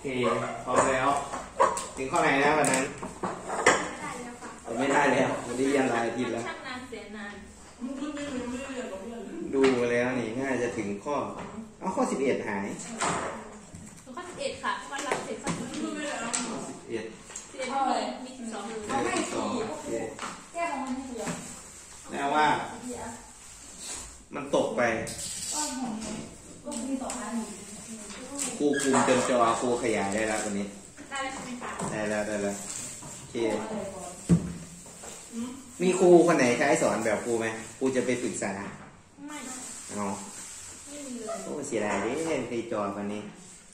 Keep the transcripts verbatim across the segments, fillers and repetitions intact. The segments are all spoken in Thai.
เคพร้อมแล้วถึงข้อไหนแล้ววันนั้นไม่ได้แล้ววันนี้ยันหลายอาทิตย์แล้วดูแล้วนี่น่าจะถึงข้อเอาข้อสิบเอ็ดหายข้อสิบเอ็ดค่ะข้อรับเสร็จข้อสิบเอ็ดสิบเอ็ดมีสิบสองเลยเขาให้สี่แก้ของมันเดียวแปลว่ามันตกไปครูคุมจนจอครูขยายได้แล้ววันนี้ได้แล้วใช่ไหมคะได้แล้วได้แล้วโอเคมีครูคนไหนใช้สอนแบบครูไหมครูจะไปปรึกษาไม่เอาไม่มีเลยโอ้เสียดายดิเล่นตีจอวันนี้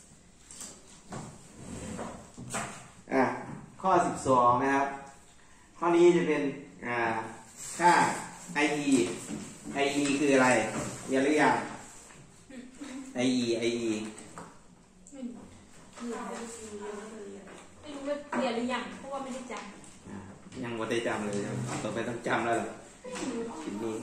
อ่ะข้อสิบสองนะครับข้อนี้จะเป็นอ่าค่า ไอ อี ไอ อี คืออะไรเรียนหรือยัง ไอ อี ไอ อีไม่รู้ไม่รู้ว่าเรียนหรือยังเพราะว่าไม่ได้จำยังไม่ได้จำเลยต่อไปต้องจำแล้วล่ะทีนี้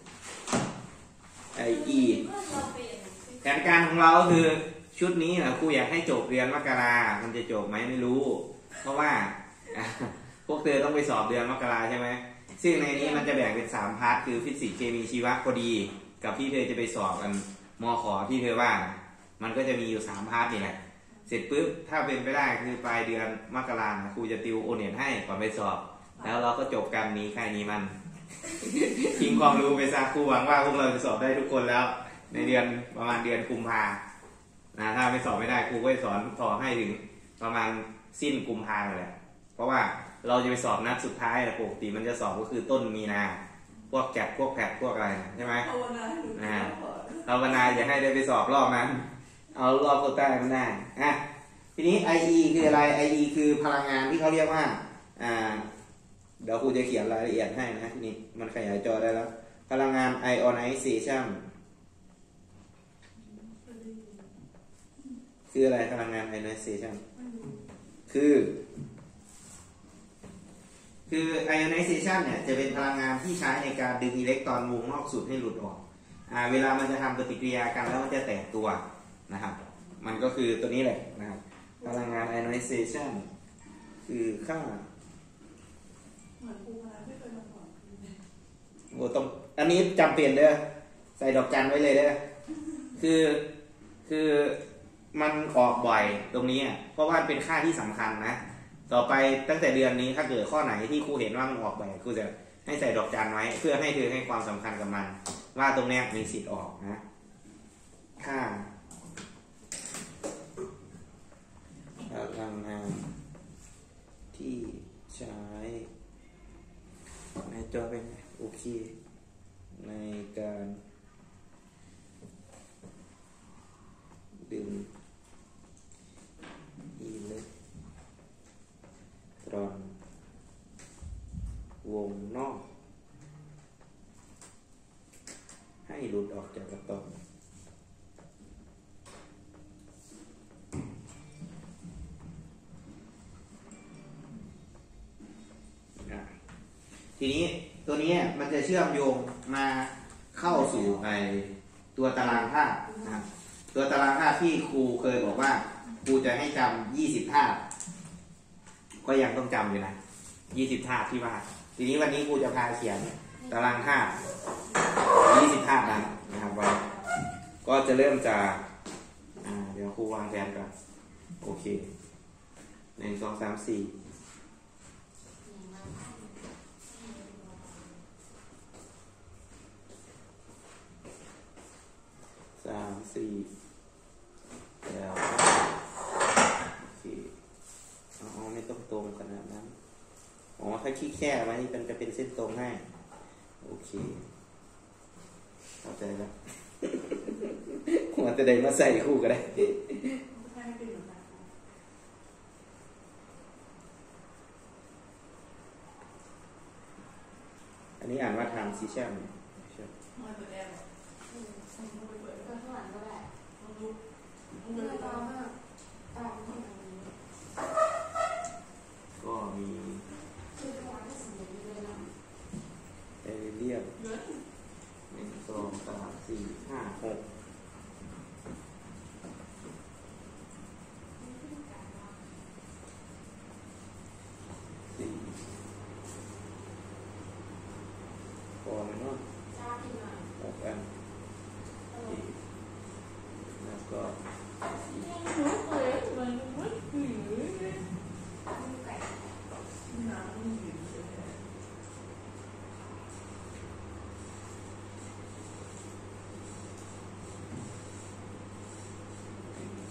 ไอ อี แผนการของเราคือชุดนี้นะครูอยากให้จบเรียนมกรามันจะจบไหมไม่รู้เพราะว่าพวกเธอต้องไปสอบเดือนมกราใช่ไหมซึ่งในนี้มันจะแบ่งเป็นสามพาร์ทคือฟิสิกส์เคมีชีวะพอดีกับที่เธอจะไปสอบกันมอขอที่เธอว่ามันก็จะมีอยู่สามพาร์ทนี่แหละเสร็จปุ๊บถ้าเป็นไปได้คือปลายเดือนมกราครูจะติวโอเน็ตให้ก่อนไปสอบแล้วเราก็จบกันนี้แค่นี้มันทิ้งความรู้ไปซะครูหวังว่าพวกเราจะสอบได้ทุกคนแล้วในเดือนประมาณเดือนกุมภานะถ้าไม่สอบไม่ได้ครูก็จะสอนต่อให้ถึงประมาณสิ้นกุมภาเลยเพราะว่าเราจะไปสอบนัดสุดท้ายปกติมันจะสอบก็คือต้นมีนาพวกแกะพวกแผดพวกอะไรใช่ไหมภาวนาภาวนาอย่าให้ได้ไปสอบรอบนั้นเอารอบโควต้ามันได้อ่ะทีนี้ ไอ อี คืออะไร ไอ อี คือพลังงานที่เขาเรียกว่าอ่าเดี๋ยวครูจะเขียนรายละเอียดให้นะทีนี้มันขยายจอได้แล้วพลังงาน ionization คืออะไรพลังงาน ionization คือคือ ionization เนี่ยจะเป็นพลังงานที่ใช้ในการดึงอิเล็กตรอนวงนอกสุดให้หลุดออกอ่าเวลามันจะทำปฏิกิริยากันแล้วมันจะแตกตัวนะครับมันก็คือตัวนี้แหละนะครับพลังงาน ionization คือค่าโอ้ต้องอันนี้จำเป็นเด้อใส่ดอกจันไว้เลยเด้อคือคือมันออกบ่อยตรงนี้เพราะว่าเป็นค่าที่สำคัญนะต่อไปตั้งแต่เดือนนี้ถ้าเกิดข้อไหนที่ครูเห็นว่ามันออกบ่อยครูจะให้ใส่ดอกจันไว้เพื่อให้เธอให้ความสำคัญกับมันว่าตรงนี้มีสิทธิ์ออกนะค่าพลังงานที่ใช้ในจอเป็นโอเคในการดึงอิเล็กตรอนวงนอกให้หลุดออกจากอะตอมทีนี้ตัวนี้มันจะเชื่อมโยงมาเข้าสู่ไอตัวตารางธาตุนะครับตัวตารางธาตุที่ครูเคยบอกว่าครูจะให้จำยี่สิบธาตุก็ยังต้องจำอยู่นะยี่สิบธาตุที่ว่าทีนี้วันนี้ครูจะพาเขียนตารางธาตุยี่สิบธาตุนั้นนะครับว่าก็จะเริ่มจากเดี๋ยวครูวางแผนก่อนโอเคหนึ่งสองสามสี่สามสี่แล้วโอเคอ๋อไม่ต้องตรงขนาดนั้นอ๋อถ้าขี้แค่ไว้นี่มันจะเป็นเส้นตรงให้โอเคเข้าใจแล้วหัวจะได้มาใส่คู่ก็ได้อันนี้อ่านว่าทางซีแชมก็มีเอเรียบหนึ่งสองสามสี่ห้าหก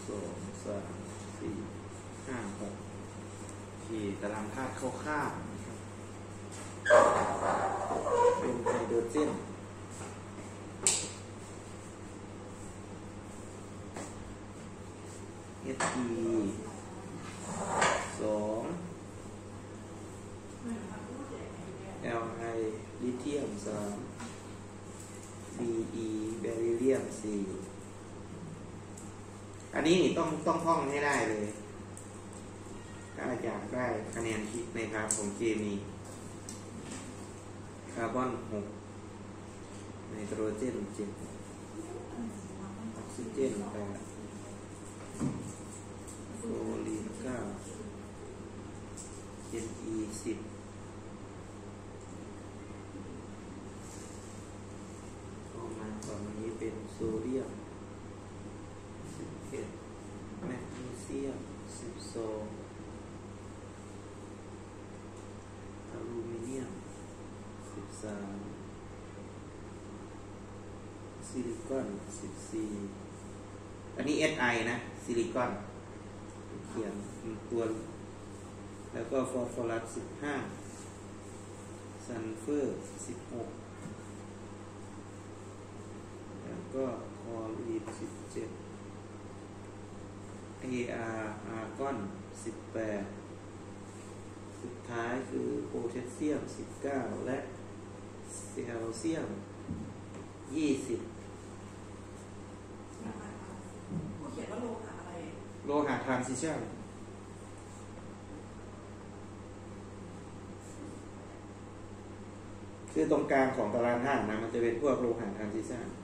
สองสามสี่ห้าหกที่ตารางธาตุคร่าวๆนะครับเป็นไฮโดรเจนเอส อี สอง แอล ไอ ลิเธียมสาม บี อี เบริเลียมสี่อันนี้นี่ต้องต้องท่องให้ได้เลย ถ้าอยากได้คะแนนคิดในคาบของเคมีคาร์บอนหกไนโตรเจนเจ็ดออกซิเจนแปดโคลีนเก้าเอ็น อี สิบต่อมาฝั่งนี้เป็นโซเดียมสิบเอ็ดแมกนีเซียมสิบสองอลูมิเนียมสิบสามซิลิคอนสิบสี่อันนี้ เอส ไอ นะซิลิคอนเขียนตัวแล้วก็ฟอสฟอรัสสิบห้าซัลเฟอร์สิบหกแล้วก็คลอรีนสิบเจ็ด เอ อาร์ อาร์กอนสิบแปดสุดท้ายคือโพแทสเซียมสิบเก้าและแคลเซียมยี่สิบผู้เขียนว่าโลหะอะไรโลหะทรานซิชันคือตรงกลางของตารางธาตุนะมันจะเป็นพวกโลหะทรานซิชัน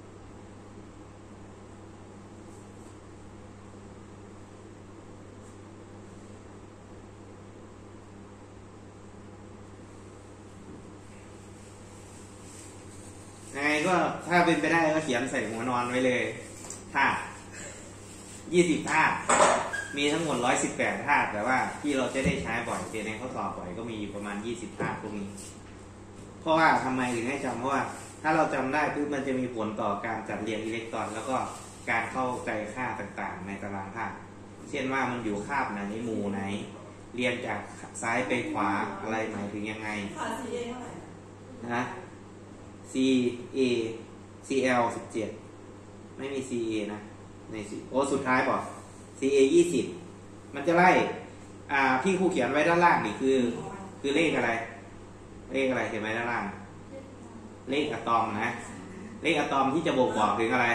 ไงก็ถ้าเป็นไปได้ก็เขียนใส่หัวนอนไว้เลยธาตุยี่สิบธาตุมีทั้งหมดร้อยสิบแปดธาตุแต่ว่าที่เราจะได้ใช้บ่อยเป็นในข้อสอบบ่อยก็มีประมาณยี่สิบธาตุพวกนี้เพราะว่าทำไมถึงให้จำเพราะว่าถ้าเราจำได้ปุ๊บมันจะมีผลต่อการจัดเรียงอิเล็กตรอนแล้วก็การเข้าใจค่าต่างๆในตารางธาตุเช่นว่ามันอยู่คาบไหนหมู่ไหนเรียงจากซ้ายไปขวาอะไรหมายถึงยังไงค่า ซี เอ เท่าไหร่นะ C A C L สิบเจ็ดไม่มี C A นะในสิโอ้สุดท้ายบอก C A ยี่สิบมันจะไล่อ่าที่ครูเขียนไว้ด้านล่างนี่คือคือเลขอะไรเลขอะไรเขียนไว้ด้านล่างเลขอะตอมนะเลขอะตอมที่จะบ่งบอกถึงอะไร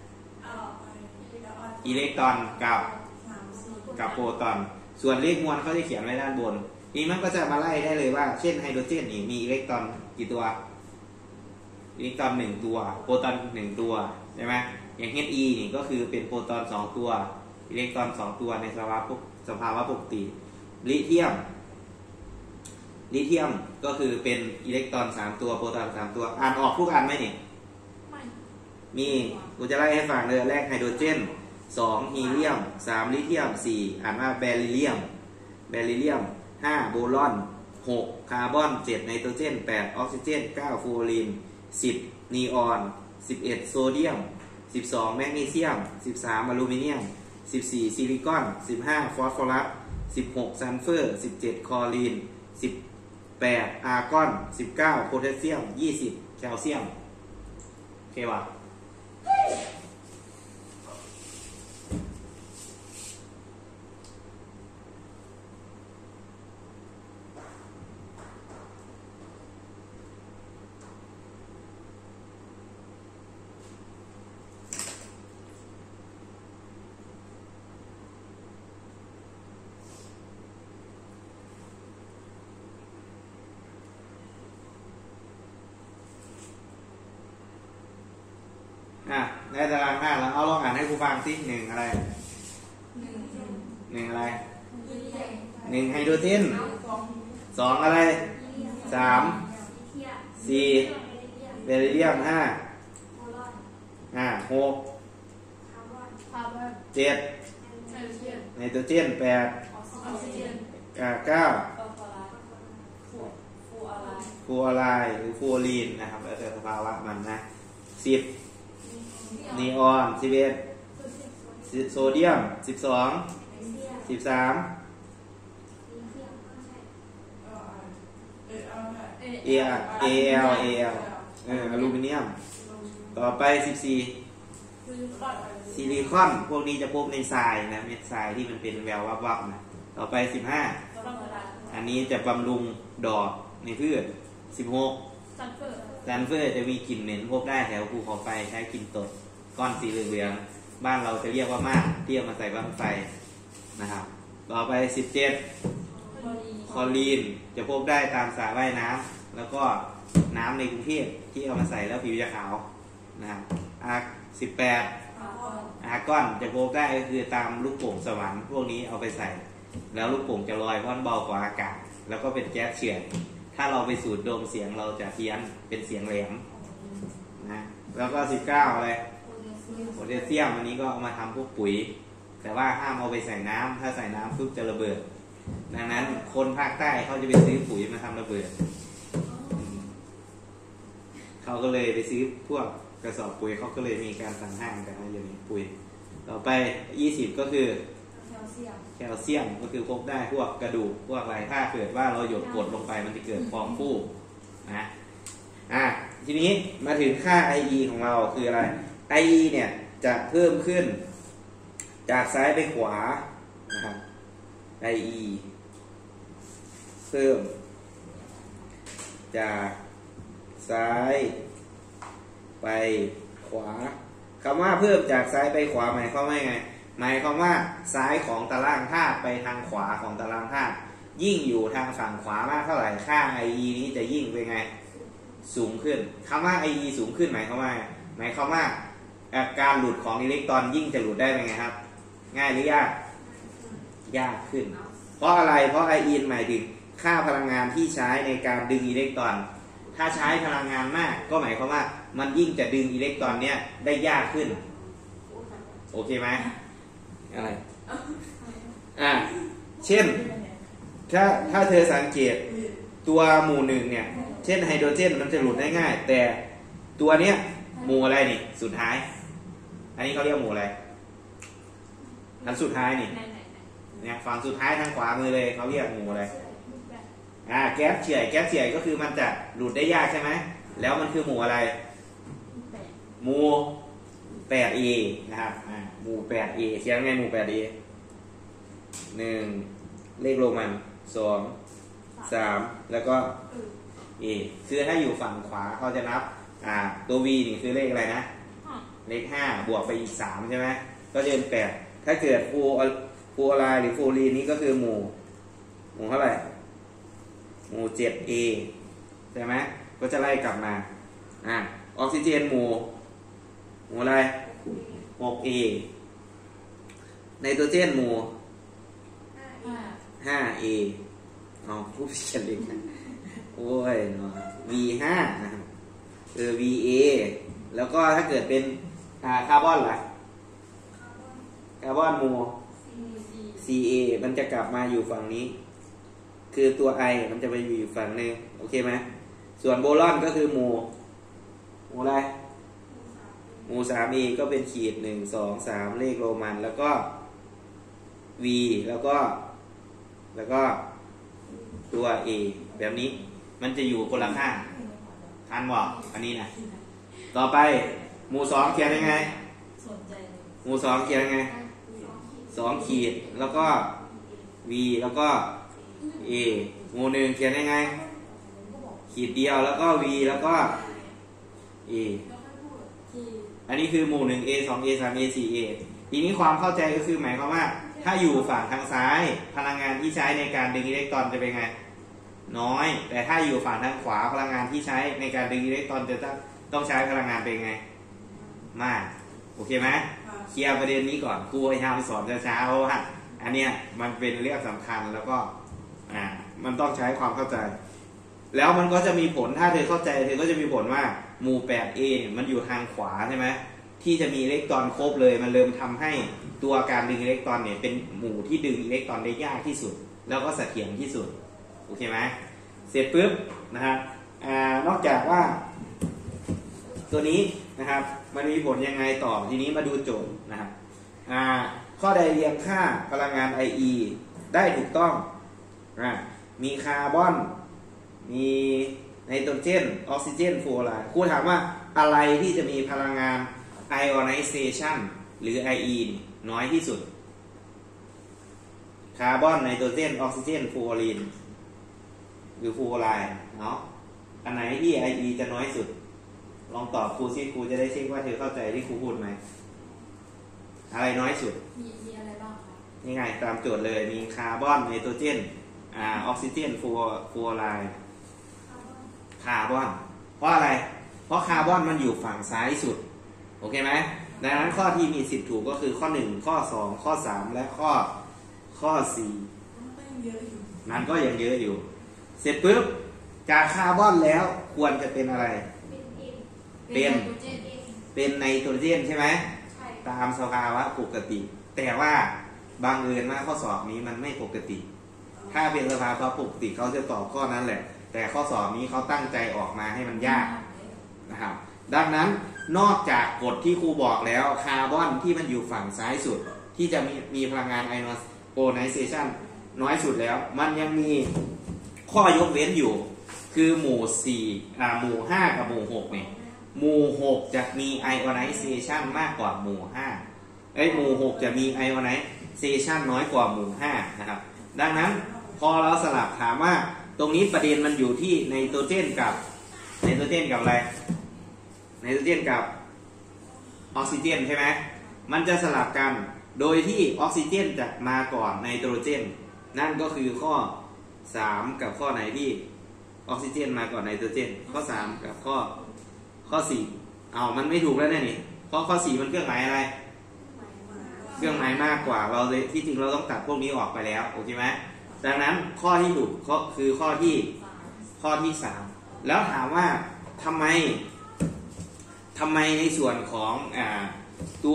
อิเล็กตรอนกับกับโปรตอนส่วนเลขมวลเขาจะเขียนไว้ด้านบนนี่มันก็จะมาไล่ได้เลยว่าเช่นไฮโดรเจนนี่มีอิเล็กตรอนกี่ตัวอิเล็กตรอนหนึ่งตัวโปรตอนหนึ่งตัวใช่ไหมอย่าง He นี่ก็คือเป็นโปรตอนสองตัวอิเล็กตรอนสองตัวในสภาวะสภาวะปกติลิเธียมลิเธียมก็คือเป็นอิเล็กตรอนสามตัวโปรตอนสามตัวอ่านออกทุกอันไหมนี่มีกูจะไล่ให้ฟังเลยแรกไฮโดรเจนสองฮีเลียมสามลิเธียมสี่อ่านว่าแบริเลียมแบริเลียมห้าโบรอนหกคาร์บอนเจ็ดไนโตรเจนแปดออกซิเจนเก้าฟลูออรีนสิบนีออนสิบเอ็ดโซเดียมสิบสองแมกนีเซียมสิบสามอลูมิเนียมสิบสี่ซิลิคอนสิบห้าฟอสฟอรัสสิบหกซัลเฟอร์สิบเจ็ดคลอรีนสิบแปดอาร์กอนสิบเก้าโพแทสเซียมยี่สิบแคลเซียมโอเคป่ะอ่ะได้ตารางหน้าแล้วเอาลองอ่านให้ครูฟังสิหนึ่งอะไรหนึ่งอะไรหนึ่งไฮโดรเจนสองอะไรสามสี่เบริเลียมห้าอ่าหกเจ็ดไนโตรเจนแปดอ่าเก้าฟลูออไรด์หรือฟลูออรีนนะครับแล้วแต่สภาวะมันนะสิบนีออนสิบเอ็ดโโซเดียมสิบสองสิบสามเอเอลเอลเอออลูมิเนียมต่อไปสิบสี่ซิลิคอนพวกนี้จะพบในทรายนะเม็ดทรายที่มันเป็นแวววับๆนะต่อไปสิบห้าอันนี้จะบำรุงดอกในพืชสิบหกซันเฟอร์ซันเฟอร์จะมีกลิ่นเหม็นพบได้แถวภูเขาไฟใช้กลิ่นตดก้อนสีเหลืองๆบ้านเราจะเรียกว่ามากที่เอามาใส่บ้างไฟนะครับต่อไปสิบเจ็ดคลอรีนจะพบได้ตามสระว่ายน้ำแล้วก็น้ำในกรุงเทพที่เอามาใส่แล้วผิวจะขาวนะครับอาร์สิบแปดอาร์ก้อนจะพบได้ก็คือตามลูกโป่งสวรรค์พวกนี้เอาไปใส่แล้วลูกโป่งจะลอยเพราะมันเบากว่าอากาศแล้วก็เป็นแก๊สเฉื่อยถ้าเราไปสูดดมเสียงเราจะเพี้ยนเป็นเสียงแหลมนะแล้วก็สิบเก้าอะไรโพแทสเซียมอันนี้ก็เอามาทำพวกปุ๋ยแต่ว่าห้ามเอาไปใส่น้ำถ้าใส่น้ำปุ๊บจะระเบิดดังนั้นคนภาคใต้เขาจะไปซื้อปุ๋ยมาทำระเบิดเขาก็เลยไปซื้อพวกกระสอบปุ๋ยเขาก็เลยมีการสั่งห้ามกันนะอย่างนี้ปุ๋ยต่อไปยี่สิบก็คือแคลเซียมแคลเซียมก็คือพบได้พวกกระดูกพวกอะไรถ้าเกิดว่าเราหยดกรดลงไปมันจะเกิดฟองฟูนะอ่ะทีนี้มาถึงค่า ไอ อี ของเราคืออะไร ไอ อี เนี่ยจะเพิ่มขึ้นจากซ้ายไปขวานะครับ ไอ อี เพิ่มจากซ้ายไปขวาคำว่าเพิ่มจากซ้ายไปขวาหมายความว่าไงหมายความว่าซ้ายของตารางธาตุไปทางขวาของตารางธาตุยิ่งอยู่ทางฝั่งขวามากเท่าไหร่ค่า ไอ อี นี้จะยิ่งเป็นไงสูงขึ้นคำว่า ไอ อี สูงขึ้นหมายความว่าหมายความว่าการหลุดของอิเล็กตรอนยิ่งจะหลุดได้เป็นไงครับง่ายหรือยากยากขึ้นเพราะอะไรเพราะ ไอ อี หมายถึงค่าพลังงานที่ใช้ในการดึงอิเล็กตรอนถ้าใช้พลังงานมากก็หมายความว่ามันยิ่งจะดึงอิเล็กตรอนเนี้ยได้ยากขึ้นโอเคไหมอะไรอ่าเช่นถ้าถ้าเธอสังเกตตัวหมู่หนึ่งเนี่ยเช่นไฮโดรเจนมันจะหลุดได้ง่ายแต่ตัวเนี้ยหมู่อะไรนี่สุดท้ายอันนี้เขาเรียกหมู่อะไรอันสุดท้ายนี่เนี่ยฝั่งสุดท้ายทางขวามือเลยเขาเรียกหมู่อะไรอ่าแก๊สเฉื่อยแก๊สเฉื่อยก็คือมันจะหลุดได้ยากใช่ไหมแล้วมันคือหมู่อะไรหมู่ แปด เอ นะครับอ่าหมู่ แปด เอ เขียนไงหมู่ แปด เอ หนึ่งเลขโรมันสอง สามแล้วก็ A คือถ้าอยู่ฝั่งขวาเขาจะนับอ่าตัว V นี่คือเลขอะไรนะเลขห้าบวกไปอีกสามใช่ไหมก็จะเป็นแปดถ้าเกิดฟูฟูอไลหรือฟูรีนนี่ก็คือหมู่หมู่เท่าไหร่หมู่ เจ็ด เอ ใช่ไหมก็จะไล่กลับมาอ่าออกซิเจนหมู่หมู่อะไร หก เอ ไนโตรเจนหมู่ ห้า เอ เอาผู้เขียนเลขนะโอ้ยเนาะ วี ห้า นะครับเออ วี เอ แล้วก็ถ้าเกิดเป็นอ่าคาร์บอนล่ะคาร์บอนหมู่ ซี เอ มันจะกลับมาอยู่ฝั่งนี้คือตัว I มันจะไปอยู่อีกฝั่งนึงโอเคไหมส่วนโบรอนก็คือหมู่หมู่อะไรหมู่ สาม เอ ก็เป็นขีดหนึ่ง สอง สามเลขโรมันแล้วก็ V แล้วก็แล้วก็ตัว A แบบนี้มันจะอยู่คนละข้างทันบอกอันนี้นะต่อไปหมู่สองเขียนยังไงหมู่สองเขียนยังไงสองขีดแล้วก็ V แล้วก็ A หมู่หนึ่งเขียนยังไงขีดเดียวแล้วก็ V แล้วก็ A อันนี้คือหมู่หนึ่ง A สอง A สาม A สี่ A ทีนี้ความเข้าใจก็คือหมายความว่าถ้าอยู่ฝั่งทางซ้ายพลังงานที่ใช้ในการดึงอิเล็กตรอนจะเป็นไงน้อยแต่ถ้าอยู่ฝั่งทางขวาพลังงานที่ใช้ในการดึงอิเล็กตรอนจะต้องต้องใช้พลังงานเป็นไงมากโอเคไหมเคลียร์ประเด็นนี้ก่อนครูพยายามสอนช้าๆเพราะว่าอันเนี้ยมันเป็นเรื่องสำคัญแล้วก็อ่ามันต้องใช้ความเข้าใจแล้วมันก็จะมีผลถ้าเธอเข้าใจเธอก็จะมีผลว่าหมู่ แปด เอ มันอยู่ทางขวาใช่ไหมที่จะมีอิเล็กตรอนครบเลยมันเริ่มทำให้ตัวการดึงอิเล็กตรอนเนี่ยเป็นหมู่ที่ดึงอิเล็กตรอนได้ยากที่สุดแล้วก็เสถียรที่สุดโอเคไหมเสร็จปุ๊บนะครับอ่านอกจากว่าตัวนี้นะครับมันมีผลยังไงต่อทีนี้มาดูโจทย์นะครับอ่าข้อใดเรียงค่าพลังงาน ไอ อี ได้ถูกต้องอ่ะมีคาร์บอนมีไนโตรเจนออกซิเจนฟลูออไรด์ครูถามว่าอะไรที่จะมีพลังงาน ionization หรือ ไอ อี น้อยที่สุดคาร์บอนไนโตรเจนออกซิเจนฟลูออรีนหรือฟลูออไรด์เนาะอันไหนที่ ไอ อี จะน้อยสุดลองตอบครูซิครูจะได้เช็คว่าเธอเข้าใจที่ครูพูดไหมอะไรน้อยสุดมีมีอะไรบ้างคะนี่ไงตามโจทย์เลยมีคาร์บอนไนโตรเจนอ่าออกซิเจนฟลูฟลูออไรด์คาร์บอนเพราะอะไรเพราะคาร์บอนมันอยู่ฝั่งซ้ายสุดโอเคไหมดังนั้นข้อที่มีสิทธิ์ถูกก็คือข้อหนึ่งข้อสองข้อสามและข้อข้อสี่มันก็ยังเยอะอยู่เสร็จปุ๊บจากคาร์บอนแล้วควรจะเป็นอะไรเป็นเป็นไนโตรเจนใช่ไหมตามสภาวะปกติแต่ว่าบางเอิญว่าข้อสอบนี้มันไม่ปกติถ้าเป็นสภาวะปกติเขาจะตอบข้อนั้นแหละแต่ข้อสอบนี้เขาตั้งใจออกมาให้มันยากนะครับดังนั้นนอกจากกฎที่ครูบอกแล้วคาร์บอนที่มันอยู่ฝั่งซ้ายสุดที่จะมีมีพลังงานไอโอไนเซชันน้อยสุดแล้วมันยังมีข้อยกเว้นอยู่คือหมู่สี่อ่าหมู่ห้ากับหมู่หกเนี่ยหมู่หกจะมีไอโอไนเซชันมากกว่าหมู่ห้าไอ้หมู่หกจะมีไอโอไนเซชันน้อยกว่าหมู่ห้านะครับดังนั้นพอเราสลับถามว่าตรงนี้ประเด็นมันอยู่ที่ไนโตรเจนกับไนโตรเจนกับอะไรไนโตรเจนกับออกซิเจนใช่ไหมมันจะสลับกันโดยที่ออกซิเจนจะมาก่อนไนโตรเจนนั่นก็คือข้อสามกับข้อไหนที่ออกซิเจนมาก่อนไนโตรเจนข้อสามกับข้อข้อสี่เอามันไม่ถูกแล้วแน่นี่เพราะข้อสี่มันเครื่องหมายอะไรเครื่องหมายมากกว่าเราเลยที่จริงเราต้องตัดพวกนี้ออกไปแล้วโอเคไหมดังนั้นข้อที่ถูกก็คือข้อที่ข้อที่สามแล้วถามว่าทำไมทำไมในส่วนของอ่าตัว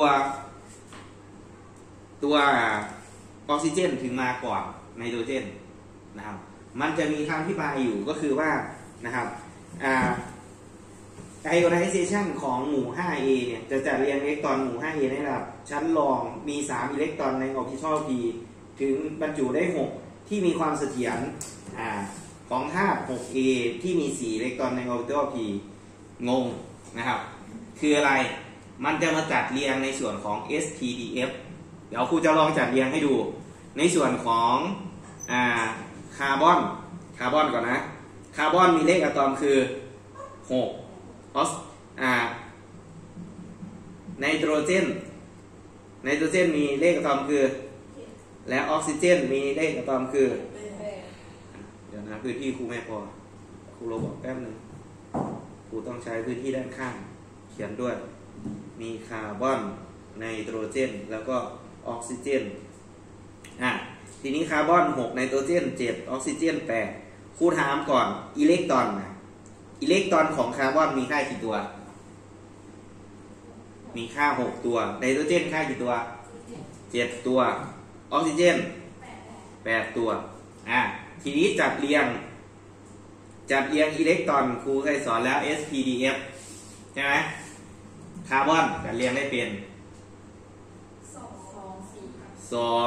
ตัวออกซิเจนถึงมาก่อนไนโตรเจนนะครับมันจะมีคำอธิบายอยู่ก็คือว่านะครับอ่าไอโอไนเซชันของหมู่ ห้า เอ เนี่ยจะจัดเรียงอิเล็กตรอนหมู่ ห้า เอ ในระดับชั้นรองมีสามอิเล็กตรอนในออร์บิทัล p ถึงบรรจุได้หกที่มีความเสถียรอ่าของธาตุ หก เอ ที่มีสี่อิเล็กตรอนในออร์บิทัล p งงนะครับคืออะไรมันจะมาจัดเรียงในส่วนของ เอส พี ดี เอฟ เดี๋ยวครูจะลองจัดเรียงให้ดูในส่วนของอ่าคาร์บอนคาร์บอนก่อนนะคาร์บอนมีเลขอะตอมคือหกออสอ่าไนโตรเจนไนโตรเจนมีเลขอะตอมคือและออกซิเจนมีเลขอะตอมคือเดี๋ยวนะพื้นที่ครูไม่พอครูเราบอกแป๊บนึงครูต้องใช้พื้นที่ด้านข้างเขียนด้วยมีคาร์บอนไนโตรเจนแล้วก็ออกซิเจนอ่ะทีนี้คาร์บอนหกไนโตรเจนเจ็ดออกซิเจนแปดครูถามก่อนอิเล็กตรอนนะอิเล็กตรอนของคาร์บอนมีค่ากี่ตัวมีค่าหกตัวไนโตรเจนค่ากี่ตัวเจ็ดตัวออกซิเจนแปดตัวอ่ะทีนี้จัดเรียงจัดเรียงอิเล็กตรอนครูเคยสอนแล้ว เอส พี ดี เอฟ ใช่ไหมคาร์บอนจัดเรียงได้เป็นสอง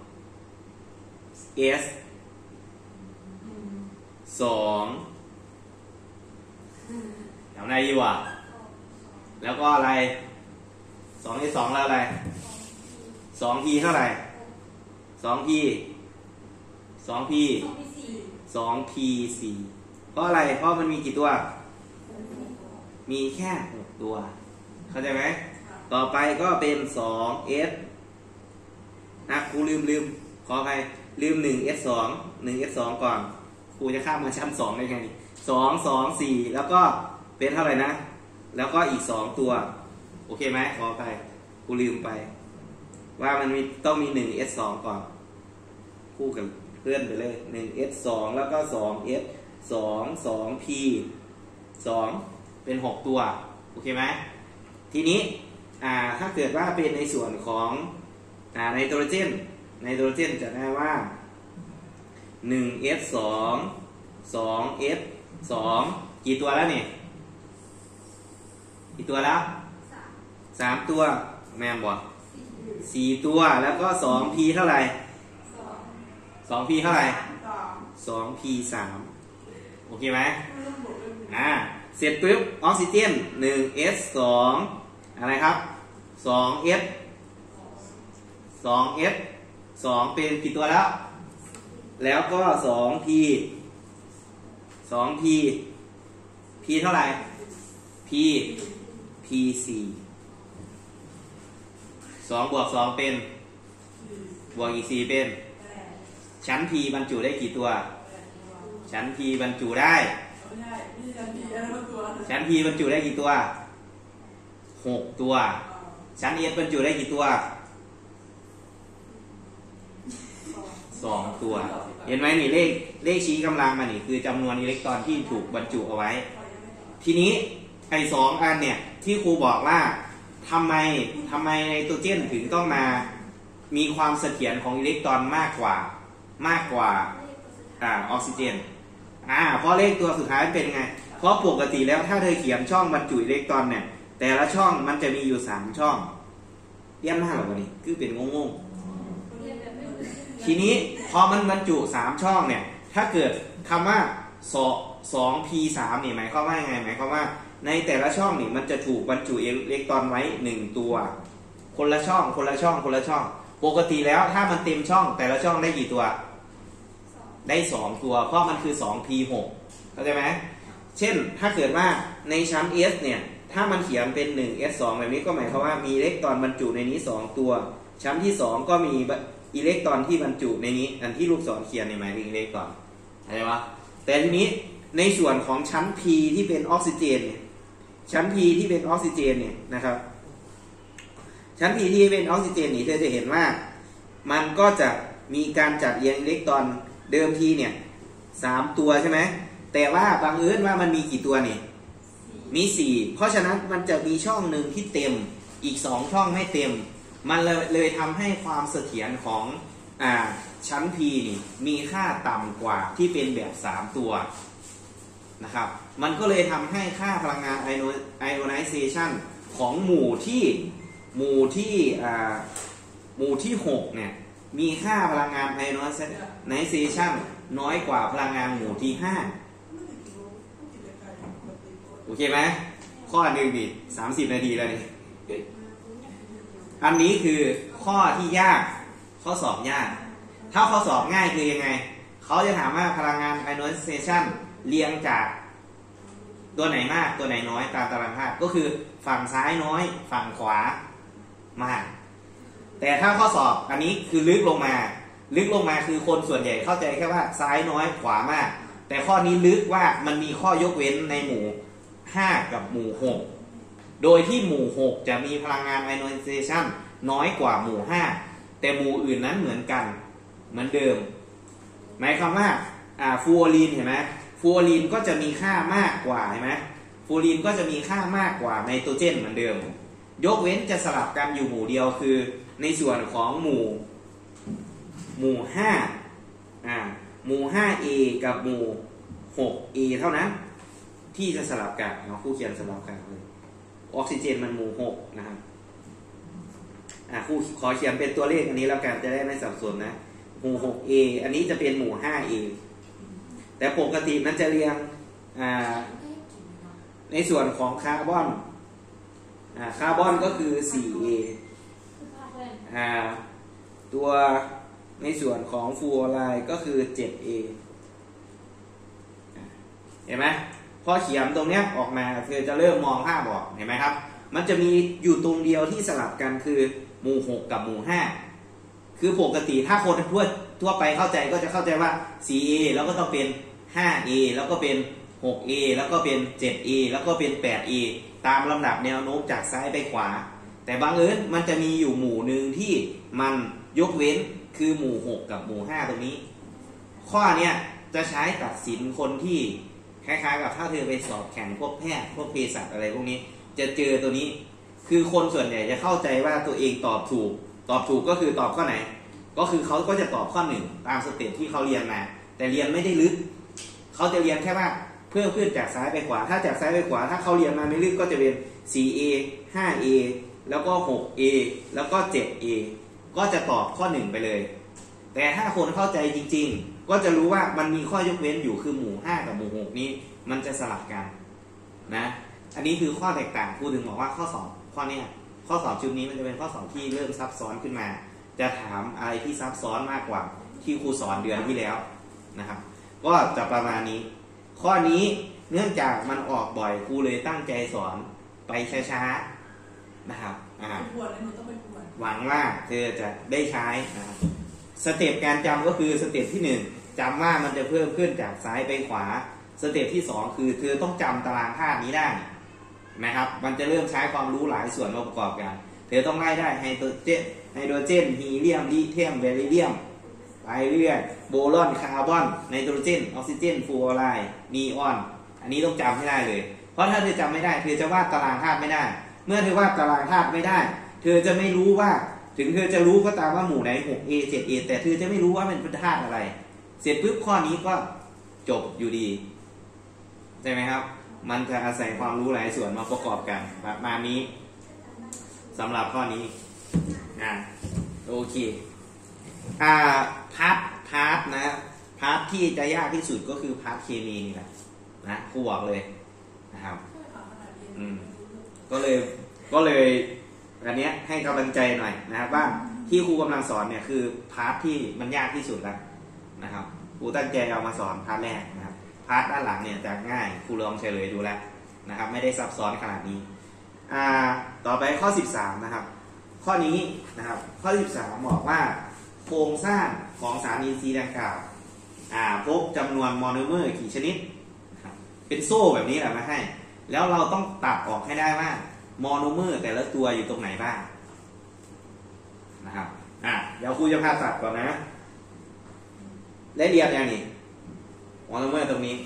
S สองทำได้ดีวะแล้วก็อะไรสอง S สองแล้วอะไรสอง P เท่าไหร่สอง P สอง P สอง P สี่เพราะอะไรเพราะมันมีกี่ตัวมีแค่หกตัวเข้าใจไหมต่อไปก็เป็นสอง S นะครูลืมลืมขออภัยลืมหนึ่ง S สอง หนึ่ง S สองก่อนครูจะข้ามมาชั้นสองได้ไงสอง สอง สี่แล้วก็เป็นเท่าไหร่นะแล้วก็อีกสองตัวโอเคไหมขออภัยครูลืมไปว่ามันมีต้องมีหนึ่ง S สองก่อนคู่กันเลื่อนไปเลยหนึ่ง S สองแล้วก็สอง S สอง สอง P สองเป็นหกตัวโอเคไหมทีนี้อ่าถ้าเกิดว่าเป็นในส่วนของอ่าไนโตรเจนไนโตรเจนจะได้ว่าหนึ่ง S สอง สอง S สองกี่ตัวแล้วนี่กี่ตัวแล้วสามตัวแม่นบ่สี่ตัวแล้วก็สองพีเท่าไหร่สองพีเท่าไหร่สองพีสามโอเคไหมอ่าเสร็จปุ๊บออกซิเจนหนึ่งเอสสองอะไรครับสองเอสสองเอสสองเป็นกี่ตัวแล้วแล้วก็สองพีสองพีพีเท่าไหร่พีพีสี่สองบวกสองเป็นบวกอีกสี่เป็นชั้นพีบรรจุได้กี่ตัวชั้นพีบรรจุได้ชั้นพีบรรจุได้กี่ตัวหกตัวชั้นเอสบรรจุได้กี่ตัวสองตัวเห็นไหมนี่เลขเลขชี้กำลังมานี่คือจำนวนอิเล็กตรอนที่ถูกบรรจุเอาไว้ทีนี้ไอ้สองอันเนี่ยที่ครูบอกว่าทำไมทำไมไนโตรเจนถึงต้องมามีความเสถียรของอิเล็กตรอนมากกว่ามากกว่าอ่าออกซิเจนอ่าเพราะเลขตัวสุดท้ายเป็นไงเพราะปกติแล้วถ้าเธอเขียนช่องบรรจุอิเล็กตรอนเนี่ยแต่ละช่องมันจะมีอยู่สามช่องเยี่ยมมากหรอวะนี่คือเป็นงงๆทีนี้พอมันบรรจุสามช่องเนี่ยถ้าเกิดคำว่าสองพีสามนี่หมายความว่าไงหมายความว่าในแต่ละช่องนี่มันจะถูกบรรจุอิเล็กตรอนไว้หนึ่งตัวคนละช่องคนละช่องคนละช่องปกติแล้วถ้ามันเต็มช่องแต่ละช่องได้กี่ตัวได้สองตัวเพราะมันคือ สองพีหก เข้าใจไหมเช่นถ้าเกิดว่าในชั้น S เนี่ยถ้ามันเขียนเป็น หนึ่งเอสสอง แบบนี้ก็หมายความว่ามีอิเล็กตรอนบรรจุในนี้สองตัวชั้นที่สองก็มีอิเล็กตรอนที่บรรจุในนี้อันที่ลูกศรเขียนในหมายถึงอิเล็กตรอนเข้าใจปะแต่ทีนี้ในส่วนของชั้น P ที่เป็นออกซิเจนเนี่ยชั้น P ที่เป็นออกซิเจนเนี่ยนะครับชั้น P ที่เป็นออกซิเจนนี่เธอจะเห็นว่ามันก็จะมีการจัดเรียงอิเล็กตรอนเดิมทีเนี่ยสามตัวใช่ไหมแต่ว่าบังเอิญว่ามันมีกี่ตัวนี่มีสี่เพราะฉะนั้นมันจะมีช่องหนึ่งที่เต็มอีกสองช่องไม่เต็มมันเลยเลยทำให้ความเสถียรของอ่าชั้น P นี่มีค่าต่ำกว่าที่เป็นแบบสามตัวนะครับมันก็เลยทำให้ค่าพลังงานไอโอไนเซชันของหมู่ที่หมู่ที่อ่าหมู่ที่หกเนี่ยมีค่าพลังงานไอโอไนเซชันน้อยกว่าพลังงานหมู่ที่ห้าโอเคไหมข้อหนึ่งดิสามสิบนาทีแล้วนี่อันนี้คือข้อที่ยากข้อสอบยากถ้าข้อสอบง่ายคือยังไงเขาจะถามว่าพลังงานไอโอไนเซชันเรียงจากตัวไหนมากตัวไหนน้อยตามตารางธาตุก็คือฝั่งซ้ายน้อยฝั่งขวามากแต่ถ้าข้อสอบอันนี้คือลึกลงมาลึกลงมาคือคนส่วนใหญ่เข้าใจแค่ว่าซ้ายน้อยขวามากแต่ข้อนี้ลึกว่ามันมีข้อยกเว้นในหมู่ห้ากับหมู่หกโดยที่หมู่หกจะมีพลังงานไอโอไนเซชันน้อยกว่าหมู่ห้าแต่หมู่อื่นนั้นเหมือนกันเหมือนเดิมหมายความว่าอ่าฟูโอรีนเห็นไหมฟูโอรีนก็จะมีค่ามากกว่าเห็นไหมฟูโอรีนก็จะมีค่ามากกว่าไนโตรเจนเหมือนเดิมยกเว้นจะสลับกันอยู่หมู่เดียวคือในส่วนของหมู่หมู่ห้าอ่าหมู่ ห้าเอ กับหมู่ หกเอ เท่านั้นที่จะสลับกันเนาะคู่เขียนสลับกันเลยออกซิเจนมันหมู่หกนะครับอ่าคู่ขอเขียนเป็นตัวเลขอันนี้แล้วกันจะได้ไม่สับสนนะหมู่ หกเอ อันนี้จะเป็นหมู่ ห้าเอ แต่ปกติมันจะเรียงอ่าในส่วนของคาร์บอนอ่าคาร์บอนก็คือ สี่เอ อ่าตัวในส่วนของฟลูออไรด์ก็คือ เจ็ดเอ เห็นไหมพอเขียนตรงเนี้ยออกมาเธอจะเริ่มมองภาพออกเห็นไหมครับมันจะมีอยู่ตรงเดียวที่สลับกันคือหมู่หกกับหมู่ห้าคือปกติถ้าคนทั่วทั่วไปเข้าใจก็จะเข้าใจว่า สี่เอ แล้วก็ต้องเป็น ห้าเอ แล้วก็เป็น หกเอ แล้วก็เป็น เจ็ดเอ แล้วก็เป็น แปดเอ ตามลำดับแนวโน้มจากซ้ายไปขวาแต่บางเอิญมันจะมีอยู่หมู่หนึ่งที่มันยกเว้นคือหมู่หกกับหมู่ห้าตรงนี้ข้อเนี้ยจะใช้ตัดสินคนที่คล้ายๆกับถ้าเธอไปสอบแข่งพวกแพทย์พวกเภสัชอะไรพวกนี้จะเจอตัวนี้คือคนส่วนใหญ่จะเข้าใจว่าตัวเองตอบถูกตอบถูกก็คือตอบข้อไหนก็คือเขาก็จะตอบข้อหนึ่งตามสเต็ปที่เขาเรียนมาแต่เรียนไม่ได้ลึกเขาจะเรียนแค่ว่าเพิ่มขึ้นจากซ้ายไปขวาถ้าจากซ้ายไปขวาถ้าเขาเรียนมาไม่ลึกก็จะเป็น สี่เอ ห้าเอแล้วก็ หกเอ แล้วก็ เจ็ดเอ ก็จะตอบข้อหนึ่งไปเลยแต่ถ้าคนเข้าใจจริงๆก็จะรู้ว่ามันมีข้อยกเว้นอยู่คือหมู่ห้ากับหมู่หกนี้มันจะสลับกันนะอันนี้คือข้อแตกต่างครูถึงบอกว่าข้อสอบข้อเนี้ยข้อสอบชุดนี้มันจะเป็นข้อสอบที่เริ่มซับซ้อนขึ้นมาจะถามอะไรที่ซับซ้อนมากกว่าที่ครูสอนเดือนที่แล้วนะครับก็จะประมาณนี้ข้อนี้เนื่องจากมันออกบ่อยครูเลยตั้งใจสอนไปช้าๆนะครับอ่าปวดเลยหนูต้องไปปวดหวังว่าเธอจะได้ใช้นะครับสเต็ปการจำก็คือสเต็ปที่หนึ่งจำว่ามันจะเพิ่มขึ้นจากซ้ายไปขวาสเต็ปที่สองคือเธอต้องจำตารางธาตุนี้ได้นะครับมันจะเริ่มใช้ความรู้หลายส่วนมาประกอบกันเธอต้องไล่ได้ไฮโดรเจนไฮโดรเจนฮีเลียมลิเธียมเบริเลียมไปเรื่อยโบรอนคาร์บอนไนโตรเจนออกซิเจนฟลูออไรด์นีออนอันนี้ต้องจำให้ได้เลยเพราะถ้าเธอจำไม่ได้เธอจะวาดตารางธาตุไม่ได้เมื่อเธอวาดตารางธาตุไม่ได้เธอจะไม่รู้ว่าถึงเธอจะรู้ก็ตามว่าหมู่ไหน หกเอ เจ็ดเอ แต่เธอจะไม่รู้ว่ามันเป็นธาตุอะไรเสร็จปุ๊บข้อนี้ก็จบอยู่ดีใช่ไหมครับมันจะอาศัยความรู้หลายส่วนมาประกอบกันประมาณนี้สำหรับข้อนี้นะโอเคอ่าพาร์ทพาร์ทนะพาร์ทที่จะยากที่สุดก็คือพาร์ทเคมีนี่แหละนะครูบอกเลยนะครับอืมก็เลยก็เลยอันเนี้ยให้กำลังใจหน่อยนะครับว่าที่ครูกำลังสอนเนี่ยคือพาร์ทที่มันยากที่สุดแล้วนะครับครูตั้งใจเอามาสอนพาร์ทแรกนะครับพาร์ทด้านหลังเนี่ยจะง่ายครูลองเฉลยดูแล้วนะครับไม่ได้ซับซ้อนขนาดนี้อ่าต่อไปข้อสิบสามนะครับข้อนี้นะครับข้อสิบสามบอกว่าโครงสร้างของสารอินทรีย์ดังกล่าวอ่าพบจำนวนโมโนเมอร์กี่ชนิดนะครับเป็นโซ่แบบนี้แหละมาให้แล้วเราต้องตัดออกให้ได้ว่าโมโนเมอร์แต่ละตัวอยู่ตรงไหนบ้างนะครับอ่ะเดี๋ยวครูจะพาตัดก่อนนะได้เรียนยังนี่โมโนเมอร์ตรงนี้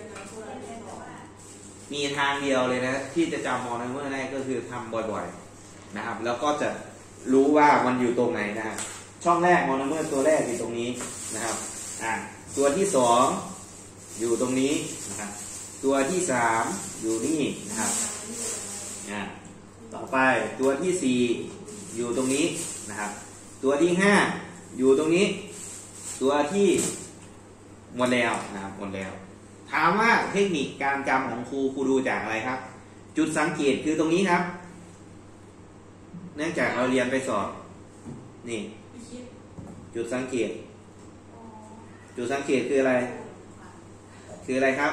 มีทางเดียวเลยนะที่จะจำโมโนเมอร์ได้ก็คือทำบ่อยๆนะครับแล้วก็จะรู้ว่ามันอยู่ตรงไหนนะครับช่องแรกโมโนเมอร์ตัวแรกอยู่ตรงนี้นะครับอ่ะตัวที่สองอยู่ตรงนี้นะครับตัวที่สามอยู่นี่นะครับอ่ะต่อไปตัวที่สี่อยู่ตรงนี้นะครับตัวที่ห้าอยู่ตรงนี้ตัวที่หมดแล้วนะครับหมดแล้วถามว่าเทคนิคการจำของครูครูดูจากอะไรครับจุดสังเกตคือตรงนี้ครับเนื่องจากเราเรียนไปสอบนี่จุดสังเกตจุดสังเกตคืออะไรคืออะไรครับ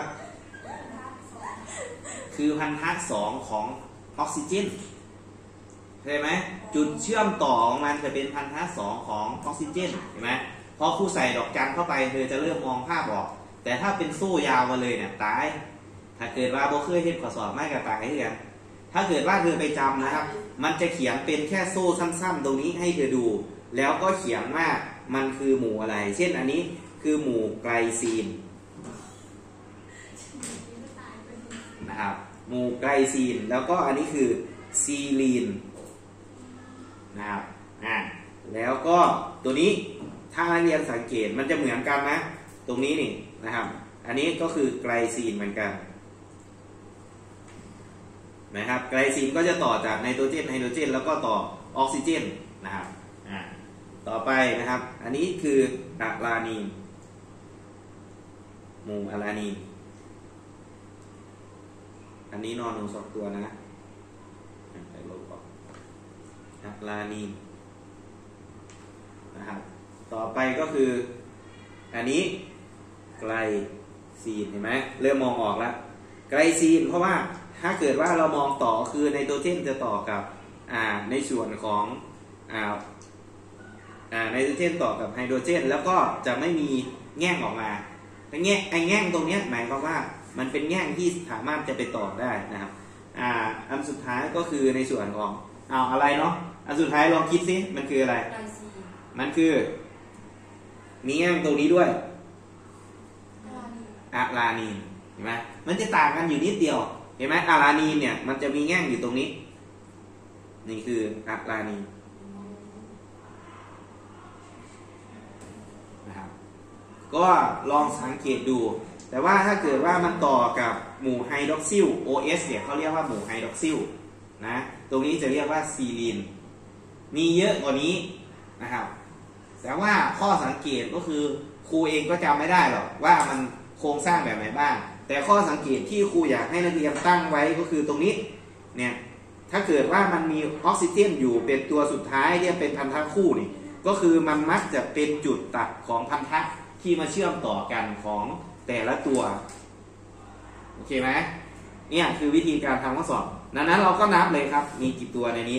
คือพันธะสองของออกซิเจนใช่ไหมจุดเชื่อมต่อของมันจะเป็นพันธะสองของออกซิเจนเห็นไหมพอครูใส่ดอกจันเข้าไปเธอจะเริ่มมองภาพออกแต่ถ้าเป็นโซ่ยาวมาเลยเนี่ยตายถ้าเกิดว่าโบเคยเห็นข้อสอบไม่กับตายให้เรียนถ้าเกิดว่าเธอไปจำนะครับมันจะเขียนเป็นแค่โซ่สั้นๆตรงนี้ให้เธอดูแล้วก็เขียนว่ามันคือหมู่อะไรเช่นอันนี้คือหมู่ไกลซีนนะครับหมู่ไกลซีนแล้วก็อันนี้คือซีลีนนะครับอ่าแล้วก็ตัวนี้ถ้าเรียนสังเกตมันจะเหมือนกันนะตรงนี้นี่นะครับอันนี้ก็คือไกลซีนเหมือนกันนะครับไกลซีนก็จะต่อจากไนโตรเจนไฮโดรเจนแล้วก็ต่อออกซิเจนนะครับอ่าต่อไปนะครับอันนี้คืออะลานีนหมู่อะลานีนอันนี้นอนหนูสองตัวนะไปลบออกอะลานีนนะครับต่อไปก็คืออันนี้ไกลซีนเห็นไหมเริ่มมองออกแล้วไกลซีนเพราะว่าถ้าเกิดว่าเรามองต่อคือไนโตรเจนจะต่อกับอ่าในส่วนของอ่าอ่าไนโตรเจนต่อกับไฮโดรเจนแล้วก็จะไม่มีแง่งออกมาไอ้แง่ไอ้แง่งตรงนี้หมายความว่ามันเป็นแง่งที่สามารถจะไปต่อได้นะครับอ่าอันสุดท้ายก็คือในส่วนของเอาอะไรเนาะอันสุดท้ายลองคิดสิมันคืออะไรมันคือมีแง่งตรงนี้ด้วยอะลานีนเห็นไหมมันจะต่างกันอยู่นิดเดียวเห็นไหมอะลานีนเนี่ยมันจะมีแง่งอยู่ตรงนี้นี่คืออะลานีนนะครับก็ลองสังเกตดูแต่ว่าถ้าเกิดว่ามันต่อกับหมู่ไฮดรอกซิล โอ เอส เนี่ยเขาเรียกว่าหมู่ไฮดรอกซิลนะตรงนี้จะเรียกว่าซีลีนมีเยอะกว่านี้นะครับแต่ว่าข้อสังเกตก็คือครูเองก็จำไม่ได้หรอกว่ามันโครงสร้างแบบไหนบ้างแต่ข้อสังเกตที่ครูอยากให้นักเรียนตั้งไว้ก็คือตรงนี้เนี่ยถ้าเกิดว่ามันมีออกซิเจนอยู่เป็นตัวสุดท้ายที่เป็นพันธะคู่นี่ก็คือมันมักจะเป็นจุดตัดของพันธะที่มาเชื่อมต่อกันของแต่ละตัวโอเคไหมเนี่ยคือวิธีการทำข้อสอบดังนั้นเราก็นับเลยครับมีกี่ตัวในนี้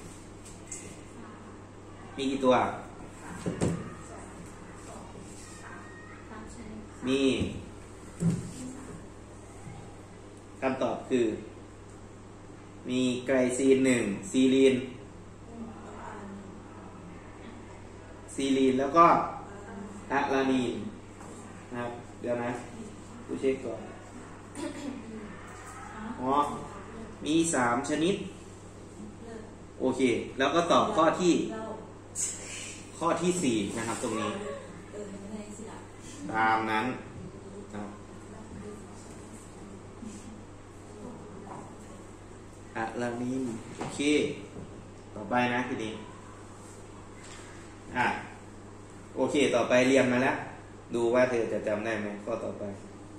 มีกี่ตัวมีคำตอบคือมีไกลซีนหนึ่งซีลีนซีลีนแล้วก็อะลานีนนะครับเดี๋ยวนะกูเช็คก่อนอ๋อมีสามชนิดโอเคแล้วก็ตอบข้อที่ข้อที่สี่นะครับตรงนี้ตามนั้นอะลานีนโอเคต่อไปนะทีนี้อ่ะโอเคต่อไปเรียนมาแล้วดูว่าเธอจะจำได้ไหมข้อต่อไป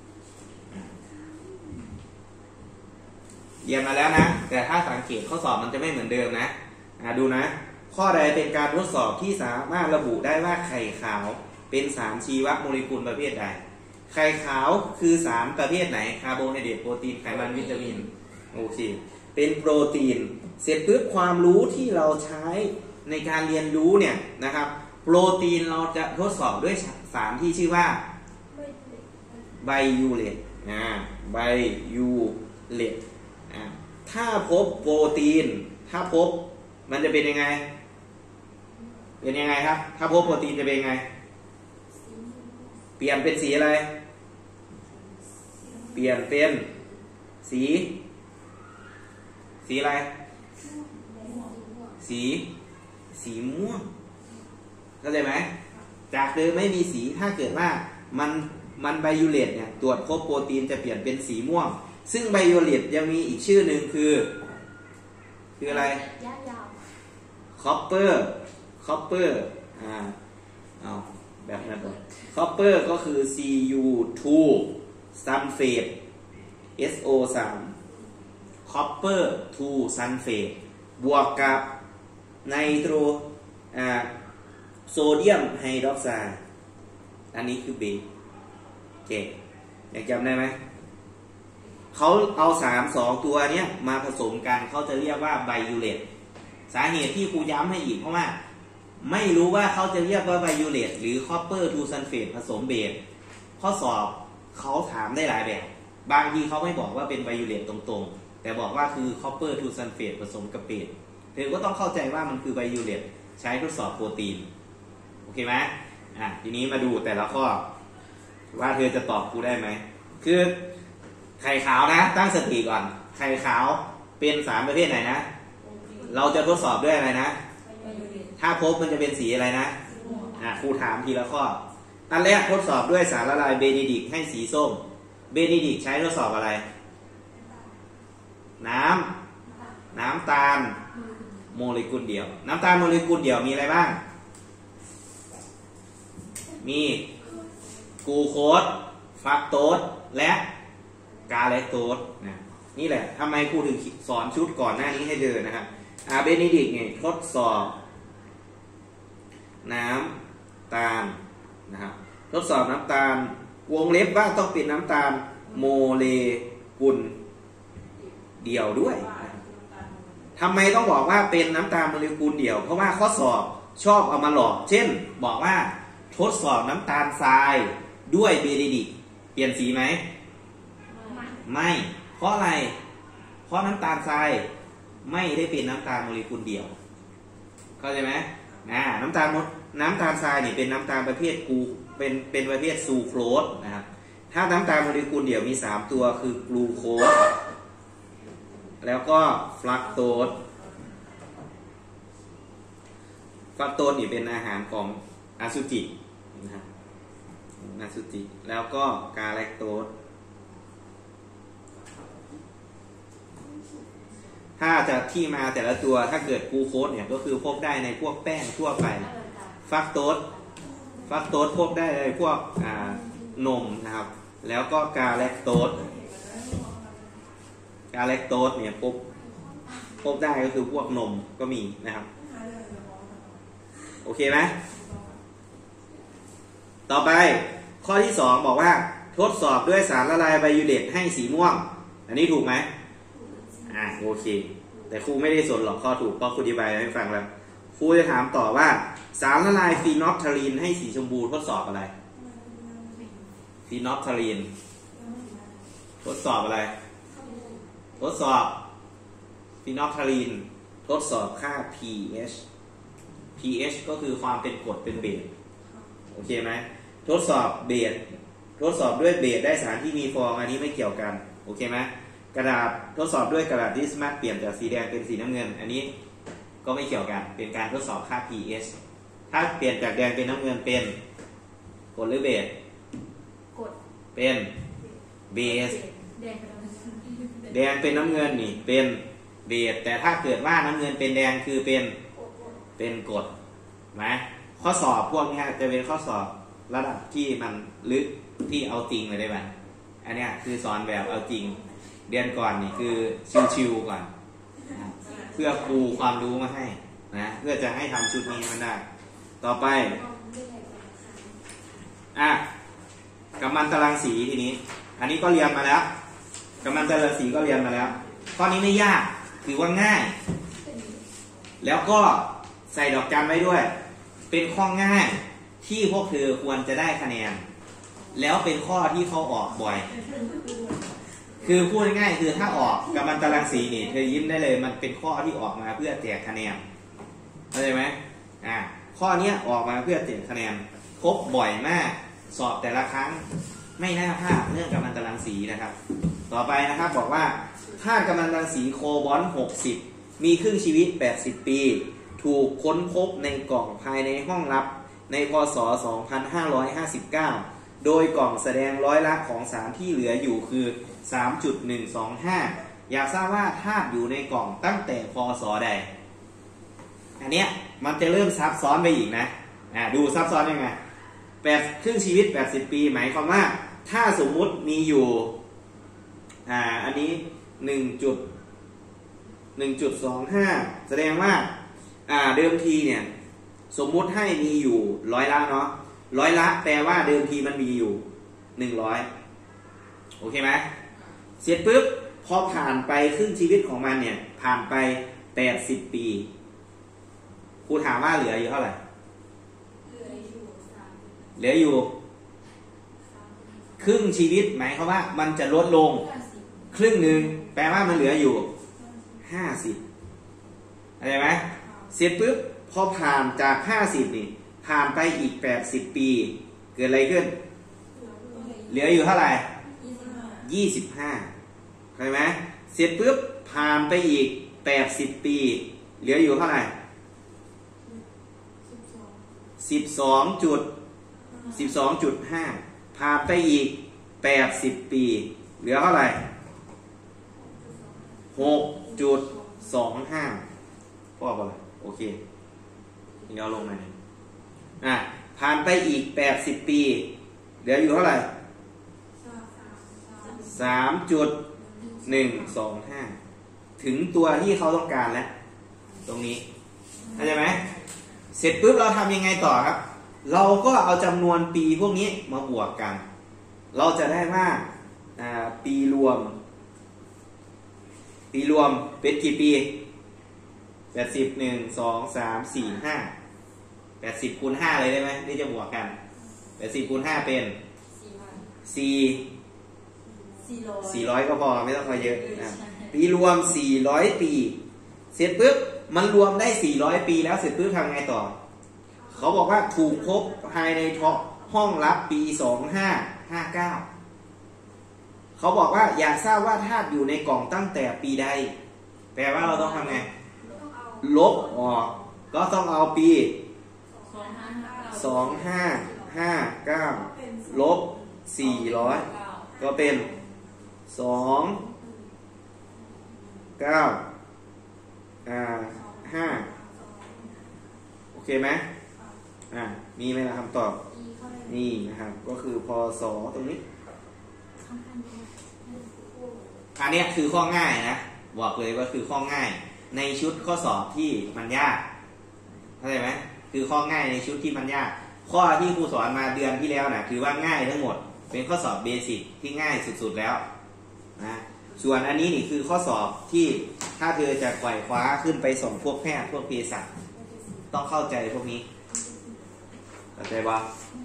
เรียนมาแล้วนะแต่ถ้าสังเกตข้อสอบมันจะไม่เหมือนเดิมนะอ่ะดูนะข้อใดเป็นการทดสอบที่สามารถระบุได้ว่าไข่ขาวเป็นสารชีวโมเลกุลประเภทใดไข่ขาวคือสารประเภทไหนคาร์โบไฮเดรตโปรตีนไขมันวิตามินโอเคเป็นโปรตีนเสร็จปุ๊บความรู้ที่เราใช้ในการเรียนรู้เนี่ยนะครับโปรตีนเราจะทดสอบด้วยสารที่ชื่อว่าไบยูเรตอ่าไบยูเรตอ่าถ้าพบโปรตีนถ้าพบมันจะเป็นยังไงเป็นยังไงครับถ้าพบโปรตีนจะเป็นยังไงเปลี่ยนเป็นสีอะไรเปลี่ยนเป็นสีสีอะไรสีสีม่วงเข้าใจไหมจากเดิมไม่มีสีถ้าเกิดว่ามันมันไบยูเรตเนี่ยตรวจพบโปรตีนจะเปลี่ยนเป็นสีม่วงซึ่งไบยูเรตยังมีอีกชื่อหนึ่งคือคืออะไรคอปเปอร์คอปเปอร์อ่าเอาแบบนั้นเลยคอปเปอร์ก็คือ ซี ยู ทู ซัลเฟต เอส โอ สามคอปเปอร์ทูซัลเฟตบวกกับไนโตรอ่าโซเดียมไฮดรอกไซด์อันนี้คือเบสโอเคอยากจำได้ไหมเขาเอาสามสองตัวเนี้ยมาผสมกันเขาจะเรียกว่าไบยูเรตสาเหตุที่ครูย้ำให้อีกเพราะว่าไม่รู้ว่าเขาจะเรียกว่าไบยูเรตหรือคอปเปอร์ทูซัลเฟตผสมเบสข้อสอบเขาถามได้หลายแบบบางทีเขาไม่บอกว่าเป็นไบยูเรตตรงๆแต่บอกว่าคือคอปเปอร์ทูซัลเฟตผสมกับเบสเธอก็ต้องเข้าใจว่ามันคือไบยูเรตใช้ทดสอบโปรตีนโอเคไหมอ่ะทีนี้มาดูแต่ละข้อว่าเธอจะตอบครูได้ไหมคือไข่ขาวนะตั้งสติก่อนไข่ขาวเป็นสารประเภทไหนนะเราจะทดสอบด้วยอะไรนะถ้าพบมันจะเป็นสีอะไรนะอ่ะครูถามทีละข้ออันแรกทดสอบด้วยสารละลายเบนิดิกให้สีส้มเบนิดิกใช้ทดสอบอะไรน้ำน้ำตาลโมเลกุลเดียวน้ำตาลโมเลกุลเดียวมีอะไรบ้างมีกลูโคสฟักโตสและกาเลคโตสนะนี่แหละทำไมครูถึงสอนชุดก่อนหน้านี้ให้เดินนะครับอาเบนิดิกเนี่ยทดสอบน้ำตาลนะครับทดสอบน้ำตาลวงเล็บว่าต้องเป็นน้ำตาลโมเลกุลเดียวด้วยทำไมต้องบอกว่าเป็นน้ำตาลโมเลกุลเดียวเพราะว่าข้อสอบชอบเอามาหลอกเช่นบอกว่าทดสอบน้ำตาลทรายด้วยเบนิดิกเปลี่ยนสีไหมไม่เพราะอะไรเพราะน้ำตาลทรายไม่ได้เป็นน้ำตาลโมเลกุลเดียวเข้าใจไหมนะน้ำตาลน้ำตาลทรายนี่เป็นน้ำตาลประเภทกูเป็นเป็นประเภทซูโครสนะครับถ้าน้ำตาลโมเลกุลเดียวมีสามตัวคือกลูโคสแล้วก็ฟลักโตสฟลักโตสนี่เป็นอาหารของอสุจินะครับอสุจิแล้วก็กาแลคโตสถ้าจะที่มาแต่ละตัวถ้าเกิดกลูโคสเนี่ยก็คือพบได้ในพวกแป้งทั่วไปฟักโตสฟักโตสพบได้ในพวกนมนะครับแล้วก็กาแลคโตสกาแลคโตสเนี่ยพบพบได้ก็คือพวกนมก็มีนะครับโอเคไหมต่อไปข้อที่สองบอกว่าทดสอบด้วยสารละลายไบยูเรตให้สีม่วงอันนี้ถูกไหมอ่าโอเคแต่ครูไม่ได้สนหรอกข้อถูกเพราะครูอธิบายให้ฟังแล้วครูจะถามต่อว่าสารละลายฟีนอลฟทาลีนให้สีชมพูทดสอบอะไรฟีนอลฟทาลีนทดสอบอะไรทดสอบฟีนอลฟทาลีนทดสอบค่า pH pH ก็คือความเป็นกรดเป็นเบสโอเคไหมทดสอบเบสทดสอบด้วยเบสได้สารที่มีฟองอันนี้ไม่เกี่ยวกันโอเคไหมกระดาษทดสอบด้วยกระดาษที่สามารถเปลี่ยนจากสีแดงเป็นสีน้ำเงินอันนี้ก็ไม่เกี่ยวกันเป็นการทดสอบค่า pH ถ้าเปลี่ยนจากแดงเป็นน้ำเงินเป็นกรดหรือเบสกดเป็นเบสแดงเป็นน้ำเงินแดงเป็นน้ำเงินนี่เป็นเบสแต่ถ้าเกิดว่าน้ำเงินเป็นแดงคือเป็นเป็นกรดไหมข้อสอบพวกนี้จะเป็นข้อสอบระดับที่มันลึกที่เอาจริงเลยได้ไหมอันนี้คือสอนแบบเอาจริงเรียนก่อนนี่คือชิวๆก่อนเพื่อปูความรู้มาให้นะเพื่อจะให้ทำชุดนี้มันได้ต่อไปอ่ะกัมมันตรังสีทีนี้อันนี้ก็เรียนมาแล้วกัมมันตรังสีก็เรียนมาแล้วข้อนี้ไม่ยากถือว่าง่ายแล้วก็ใส่ดอกจันไว้ด้วยเป็นข้อง่ายที่พวกเธอควรจะได้คะแนนแล้วเป็นข้อที่เขาออกบ่อยคือพูดง่ายๆคือถ้าออกกัมมันตรังสีนี่เธอยิ้มได้เลยมันเป็นข้อที่ออกมาเพื่อแจกคะแนนเข้าใจไหมอ่าข้อนี้ออกมาเพื่อแจกคะแนนพบบ่อยมากสอบแต่ละครั้งไม่น่าพลาดเรื่องกัมมันตรังสีนะครับต่อไปนะครับบอกว่าธาตุกัมมันตรังสีโคบอลต์หกสิบมีครึ่งชีวิตแปดสิบปีถูกค้นพบในกล่องภายในห้องลับในพ.ศ. สองพันห้าร้อยห้าสิบเก้าโดยกล่องแสดงร้อยละของสารที่เหลืออยู่คือ สามจุดหนึ่งสองห้า อยากทราบว่าธาตุอยู่ในกล่องตั้งแต่พ.ศ. ใดอันเนี้ยมันจะเริ่มซับซ้อนไปอีกนะอ่าดูซับซ้อนยังไงแปดครึ่งชีวิตแปดสิบปีหมายความว่าถ้าสมมุติมีอยู่อ่าอันนี้หนึ่งจุดหนึ่งจุดสองห้าแสดงว่าอ่าเดิมทีเนี่ยสมมุติให้มีอยู่ร้อยละเนาะร้อยละแปลว่าเดิมทีมันมีอยู่หนึ่งร้อยโอเคไหมเสร็จปุ๊บพอผ่านไปครึ่งชีวิตของมันเนี่ยผ่านไปแปดสิบปีครูถามว่าเหลืออยู่เท่าไหร่เหลืออยู่ครึ่งชีวิตหมายความว่ามันจะลดลงครึ่งหนึ่งแปลว่ามันเหลืออยู่ห้าสิบเข้าใจไหมเสร็จปุ๊บพอผ่านจากห้าสิบนี่ผ่านไปอีกแปดสิบปีเกิดอะไรขึ้นเหลืออยู่เท่าไหร่ยี่สิบห้าเข้าใจไหมเสร็จปุ๊บผ่านไปอีกแปดสิบปีเหลืออยู่เท่าไหร่สิบสองจุดสิบสองจุดห้าผ่านไปอีกแปดสิบปีเหลือเท่าไหร่หกจุดสองห้าพ่อบอกเลยโอเคนี่เอาลงมาอ่ะผ่านไปอีกแปดสิบปีเหลืออยู่เท่าไหร่สามจุดหนึ่งสองห้าถึงตัวที่เขาต้องการแล้วตรงนี้เข้าใจไหมเสร็จปุ๊บเราทำยังไงต่อครับเราก็เอาจำนวนปีพวกนี้มาบวกกันเราจะได้ว่าปีรวมปีรวมเป็นกี่ปีแปดสิบหนึ่งสองสามสี่ห้าแปดสิบคูณห้าเลยได้ไหมนี่จะบวกกันแปดสิบคูณห้าเป็นสี่สี่ร้อยก็พอไม่ต้องพอเยอะนะปีรวมสี่ร้อยปีเสร็จปุ๊บมันรวมได้สี่ร้อยปีแล้วเสร็จปุ๊บทำไงต่อเขาบอกว่าถูกพบภายในห้องลับปีสองห้าห้าเก้าเขาบอกว่าอยากทราบว่าธาตุอยู่ในกล่องตั้งแต่ปีใดแปลว่าเราต้องทำไงลบออกก็ต้องเอาปีสองห้าห้าเก้าลบสี่ร้อยก็เป็นสองเก้าอ่าห้าโอเคไหมอ่ามีไหมล่ะคำตอบนี่นะครับก็คือพศตรงนี้อันนี้คือข้อง่ายนะบอกเลยว่าคือข้อง่ายในชุดข้อสอบที่มันยากเข้าใจไหมคือข้อง่ายในชุดที่มันยากข้อที่ครูสอนมาเดือนที่แล้วนะคือว่าง่ายทั้งหมดเป็นข้อสอบเบสิกที่ง่ายสุดๆแล้วนะส่วนอันนี้นี่คือข้อสอบที่ถ้าเธอจะไขว่คว้าขึ้นไปส่งพวกแพทย์พวกเภสัชต้องเข้าใจพวกนี้เข้าใจปะ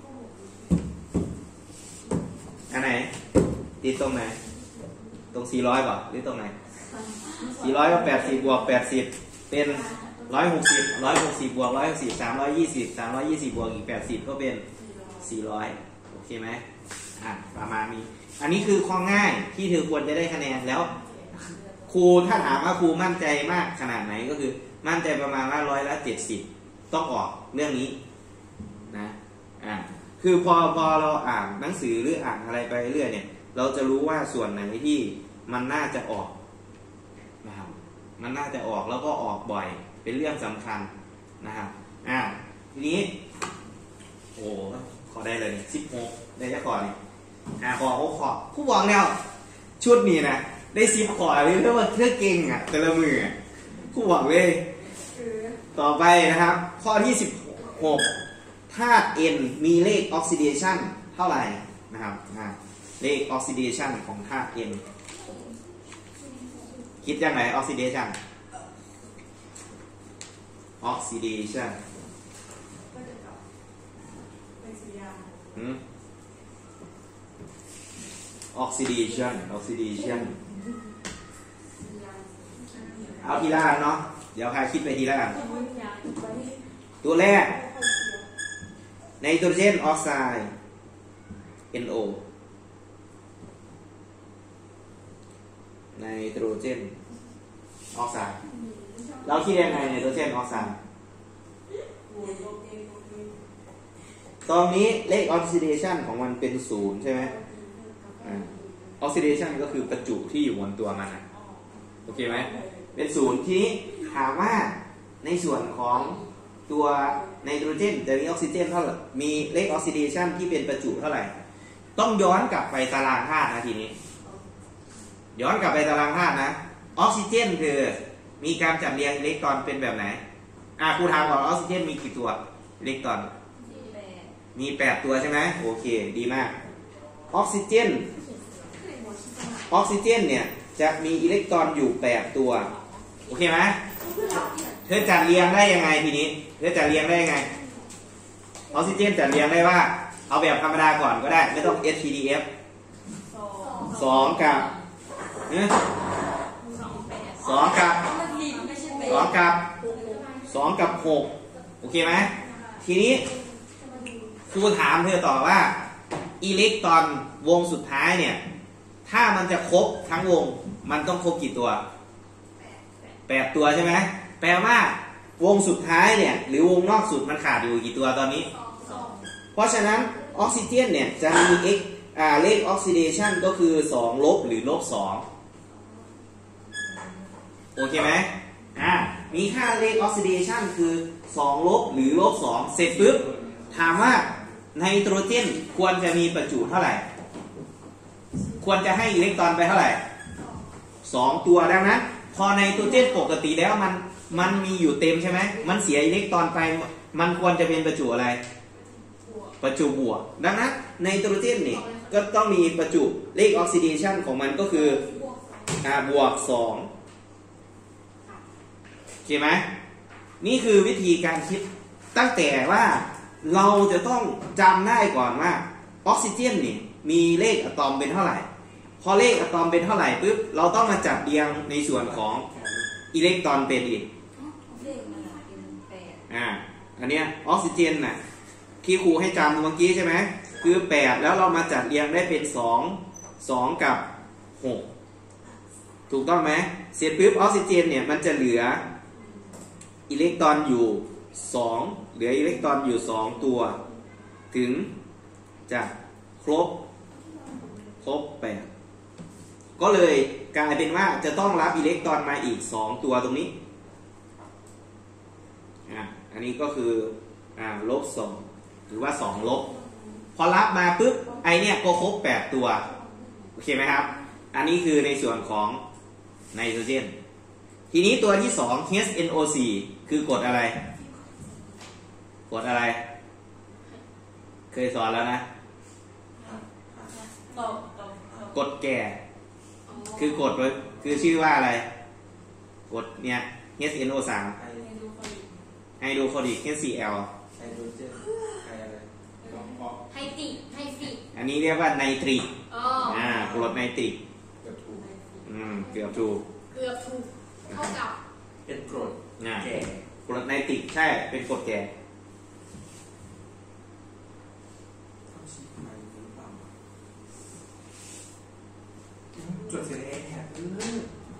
อันไหนติดตรงไหนตรงสี่ร้อยป่ะหรือตรงไหนสี่ร้อยก็แปดสิบบวกแปดสิบเป็นร้อยหกสิบร้อยหกสิบบวกร้อยหกสิบสามร้อยยี่สิบสามร้อยยี่สิบบวกอีกแปดสิบก็เป็นสี่ร้อยโอเคไหมอ่ะประมาณนี้อันนี้คือข้อง่ายที่เธอควรจะได้คะแนนแล้วครูถ้าถามว่าครูมั่นใจมากขนาดไหนก็คือมั่นใจประมาณว่าร้อยละเจ็ดสิบต้องออกเรื่องนี้นะอ่ะคือพอพอเราอ่านหนังสือหรืออ่านอะไรไปเรื่อยเนี่ยเราจะรู้ว่าส่วนไหนที่มันน่าจะออกนะครับมันน่าจะออกแล้วก็ออกบ่อยเป็นเรื่องสำคัญนะครับอ่าทีนี้โอ้ขอได้เลยสิบหกได้จะขอนี่อ่าขอหกขอผู้บอกแล้วชุดนี้นะได้สิบขอเลยเพื่อว่าเพื่อเก่งอ่ะแต่ละมือผู้บอกเลยต่อไปนะครับข้อที่สิบหกธาตุ N มีเลขออกซิเดชันเท่าไหร่นะครับอ่าเลขออกซิเดชันของธาตุ N คิดยังไงออกซิเดชันออกซิเดชันอืมออกซิเดชันออกซิเดชันเอาทีละอันเนาะเดี๋ยวใครคิดไปทีละอันตัวแรกไนโตรเจนออกไซด์ เอ็น โอ ไนโตรเจนออกไซด์เราคิดยังไงไนโตรเจนออกไซด์ตอนนี้เลขออกซิเดชันของมันเป็นศูนย์ใช่ไหมออกซิเดชันก็คือประจุที่อยู่บนตัวมันโอเคไหมเป็นศูนย์ที่ถามว่าในส่วนของตัวไนโตรเจนจะมีออกซิเจนเท่าไหร่มีเลขออกซิเดชันที่เป็นประจุเท่าไหร่ต้องย้อนกลับไปตารางธาตุนะทีนี้ย้อนกลับไปตารางธาตุนะออกซิเจนคือมีการจัดเรียงอิเล็กตรอนเป็นแบบไหนอ่ะครูถามก่อนออกซิเจนมีกี่ตัวอิเล็กตรอนมีแปดตัวใช่ไหมโอเคดีมากออกซิเจนออกซิเจนเนี่ยจะมีอิเล็กตรอนอยู่แปดตัวโอเคไหมเธอจัดเรียงได้ยังไงทีนี้เธอจัดเรียงได้ยังไงออกซิเจนจัดเรียงได้ว่าเอาแบบธรรมดาก่อนก็ได้ไม่ต้อง เอส พี ดี เอฟ สองกับสองกับสองกับสองกับหกโอเคไหมทีนี้ครูถามเธอต่อว่าอิเล็กตรอนวงสุดท้ายเนี่ยถ้ามันจะครบทั้งวงมันต้องครบกี่ตัวแปดตัวใช่ไหมแปลว่าวงสุดท้ายเนี่ยหรือวงนอกสุดมันขาดอยู่กี่ตัวตอนนี้เพราะฉะนั้นออกซิเจนเนี่ยจะมี x อ่าเลขออกซิเดชันก็คือสองลบหรือลบสองโอเคไหมอ่ามีค่าเลขออกซิเดชันคือสองลบหรือลบสองเสร็จปุ๊บถามว่าไนโตรเจนควรจะมีประจุเท่าไหร่ควรจะให้อิเล็กตรอนไปเท่าไหร่สองตัวดังนั้นพอไนโตรเจนปกติแล้วมันมันมีอยู่เต็มใช่ไหมมันเสียอิเล็กตรอนไปมันควรจะเป็นประจุอะไรประจุบวกดังนั้นไนโตรเจนเนี่ยก็ต้องมีประจุเลขออกซิเดชันของมันก็คืออ่าบวกสองโอเคไหมนี่คือวิธีการคิดตั้งแต่ว่าเราจะต้องจำได้ก่อนว่าออกซิเจนนี่มีเลขอะตอมเป็นเท่าไหร่พอเลขอะตอมเป็นเท่าไหร่ปุ๊บเราต้องมาจัดเรียงในส่วนของอิเล็กตรอนเป็นอีกอ่าอันเนี้ยออกซิเจนน่ะที่ครูให้จำเมื่อกี้ใช่ไหมคือแปดแล้วเรามาจัดเรียงได้เป็นสอง สองกับหกถูกต้องไหมเสร็จปุ๊บออกซิเจนเนี่ยมันจะเหลืออิเล็กตรอนอยู่สองเหลืออิเล็กตรอนอยู่สองตัวถึงจะครบครบแปดก็เลยกลายเป็นว่าจะต้องรับอิเล็กตรอนมาอีกสองตัวตรงนี้อ่ะอันนี้ก็คืออ่าลบสองหรือว่าสองลบพอรับมาปุ๊บไอเนี่ยก็ครบแปดตัวโอเคไหมครับอันนี้คือในส่วนของไนโตรเจนทีนี้ตัวที่สอง เอช เอ็น โอ โฟร์ คือกรดอะไรกรดอะไรเคยสอนแล้วนะตอบตอบตอบกรดแก่คือกรดคือชื่อว่าอะไรกรดเนี่ย เอช เอ็น โอ โฟร์ไอ้ให้ดูคนอีกไฮโดรคลอริก เอช ซี แอลไฮโดรเจนไฮอะไรให้ติให้สิอันนี้เรียกว่าไนตริกอ๋ออ่ากรดไนตริกเกือบถูกอืมเกือบถูกเกือบถูกเท่ากับเป็นกรดอ่าแก่กรดไนตริกใช่เป็นกรดแก่ต้องชี้ทำไมหรือเปล่าจดเสร็จแล้วแฮะเออ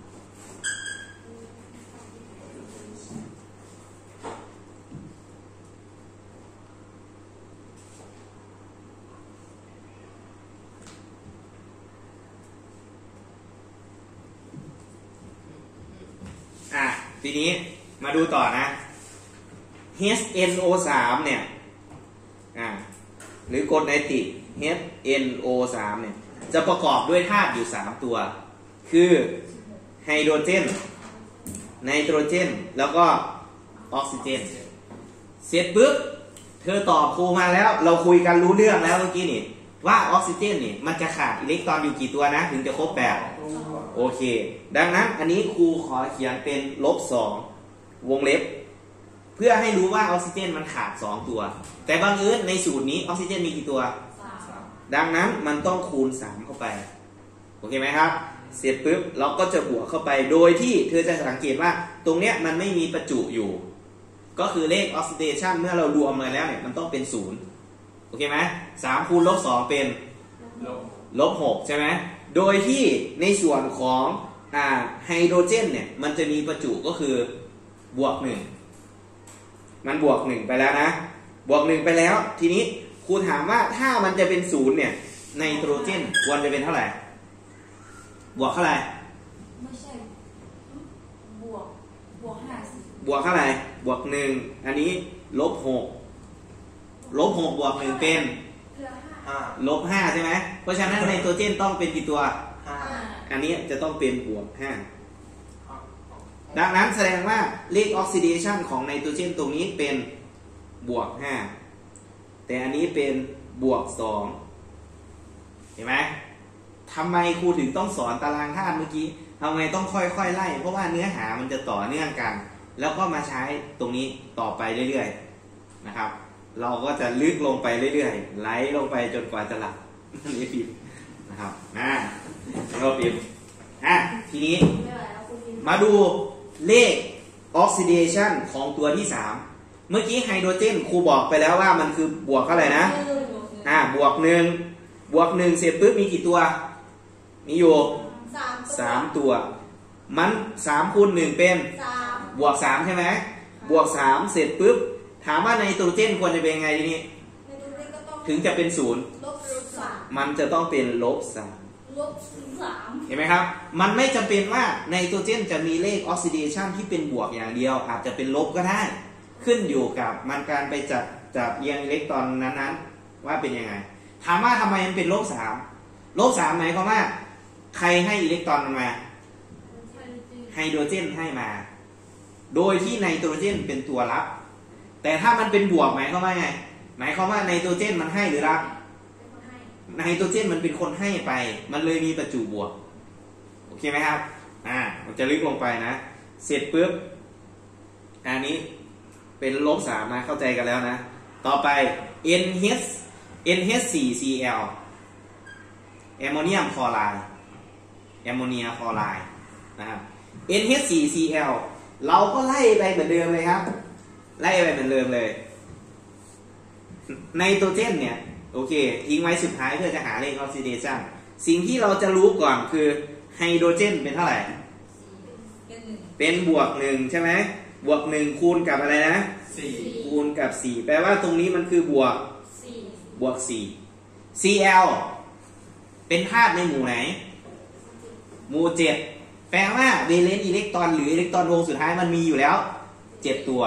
อ่ะทีนี้มาดูต่อนะ เอช เอ็น โอ โฟร์ เนี่ยอ่าหรือกรดไนตริก เอช เอ็น โอ โฟร์ เนี่ยจะประกอบด้วยธาตุอยู่สามตัว คือไฮโดรเจนไนโตรเจนแล้วก็ออกซิเจนเสร็จปุ๊บเธอตอบครูมาแล้วเราคุยกันรู้เรื่องแล้วเมื่อกี้นี่ว่าออกซิเจนนี่มันจะขาดอิเล็กตรอนอยู่กี่ตัวนะถึงจะครบแปดโอเคดังนั้นอันนี้ครูขอเขียนเป็นลบสองวงเล็บเพื่อให้รู้ว่าออกซิเจนมันขาดสองตัวแต่บังเอิญในสูตรนี้ออกซิเจนมีกี่ตัวสามดังนั้นมันต้องคูณสามเข้าไปโอเคไหมครับเสร็จปุ๊บเราก็จะบวกเข้าไปโดยที่เธอจะสังเกตว่าตรงเนี้ยมันไม่มีประจุอยู่ก็คือเลขออกซิเดชันเมื่อเรารวมมาแล้วเนี่ยมันต้องเป็นศูนย์โอเคไหมสามคูณลบสองเป็นลบลบหกใช่ไหมโดยที่ในส่วนของอ่าไฮโดรเจนเนี่ยมันจะมีประจุก็คือบวกหนึ่งมันบวกหนึ่งไปแล้วนะบวกหนึ่งไปแล้วทีนี้ครูถามว่าถ้ามันจะเป็นศูนย์เนี่ยไนโตรเจนควรจะเป็นเท่าไหร่บวกเท่าไหร่ไม่ใช่บวกบวกห้าสิบวกเท่าไหร่บวกหนึ่งอันนี้ลบหกลบหกบวกหนึ่งเป็นเหลือห้าห้าลบห้าใช่ไหมเพราะฉะนั้นไนโตรเจนต้องเป็นกี่ตัวห้าห้าอันนี้จะต้องเป็นบวกห้าดังนั้นแสดงว่าเลขออกซิเดชันของไนโตรเจนตรงนี้เป็นบวกห้าแต่อันนี้เป็นบวกสองเห็นไหมทำไมครูถึงต้องสอนตารางธาตุเมื่อกี้ทำไมต้องค่อยๆไล่เพราะว่าเนื้อหามันจะต่อเนื่องกัน แล้วก็มาใช้ตรงนี้ต่อไปเรื่อยๆนะครับเราก็จะลึกลงไปเรื่อยๆไหลลงไปจนกว่าจะหลับนี่พิมพ์นะครับนะเราพิมพ์อ่ะทีนี้ไม่ไหวแล้วคุณพิมพ์มาดูเลขออกซิเดชันของตัวที่สามเมื่อกี้ไฮโดรเจนครูบอกไปแล้วว่ามันคือบวกเท่าไหร่นะอ่าบวกหนึ่งบวกหนึ่งเสร็จปุ๊บมีกี่ตัวมีอยู่สามสามตัวมันสามคูณหนึ่งเป็นสามบวกสามใช่ไหมบวกสามเสร็จปุ๊บถามว่าไนโตรเจนควรจะเป็นไงทีนี้ในตัวเลขก็ต้องถึงจะเป็นศูนย์ลบสามมันจะต้องเป็นลบสามลบสามเห็นไหมครับมันไม่จำเป็นว่าไนโตรเจนจะมีเลขออกซิเดชันที่เป็นบวกอย่างเดียวอาจจะเป็นลบก็ได้ขึ้นอยู่กับมันการไปจัดจัดเรียงอิเล็กตรอนนั้นๆว่าเป็นยังไงถามว่าทำไมมันเป็นลบสามลบสามหมายความว่าใครให้อิเล็กตรอนมันมาไฮโดรเจนให้มา โดยที่ไนโตรเจนเป็นตัวรับแต่ถ้ามันเป็นบวกหมายความว่าไงหมายความว่าไนโตรเจนมันให้หรือรับไนโตรเจนมันเป็นคนให้ไปมันเลยมีประจุบวกโอเคไหมครับอ่ามันจะลึกลงไปนะเสร็จปุ๊บอันนี้เป็นลบสามนะเข้าใจกันแล้วนะต่อไป เอ็น เอช เอ็น เอช โฟร์ ซี แอล แอมโมเนียมคลอไรด์แอมโมเนียคลอไรด์นะครับ เอ็น เอช โฟร์ ซี แอล เราก็ไล่ไปเหมือนเดิมเลยครับไล่ไปเหมือนเดิมเลยไนโตรเจนเนี่ยโอเคทิ้งไว้สุดท้ายเพื่อจะหาเลขออกซิเดชันสิ่งที่เราจะรู้ก่อนคือไฮโดรเจนเป็นเท่าไหร่เป็นหนึ่งเป็นบวกหนึ่งใช่ไหมบวกหนึ่งคูณกับอะไรนะสี่คูณกับสี่แปลว่าตรงนี้มันคือบวกสี่บวกสี่ ซี แอล เป็นธาตุในหมู่ไหนหมู่เจ็ดแปลว่าเวเลนต์อิเล็กตรอนหรืออิเล็กตรอนวงสุดท้ายมันมีอยู่แล้วเจ็ดตัว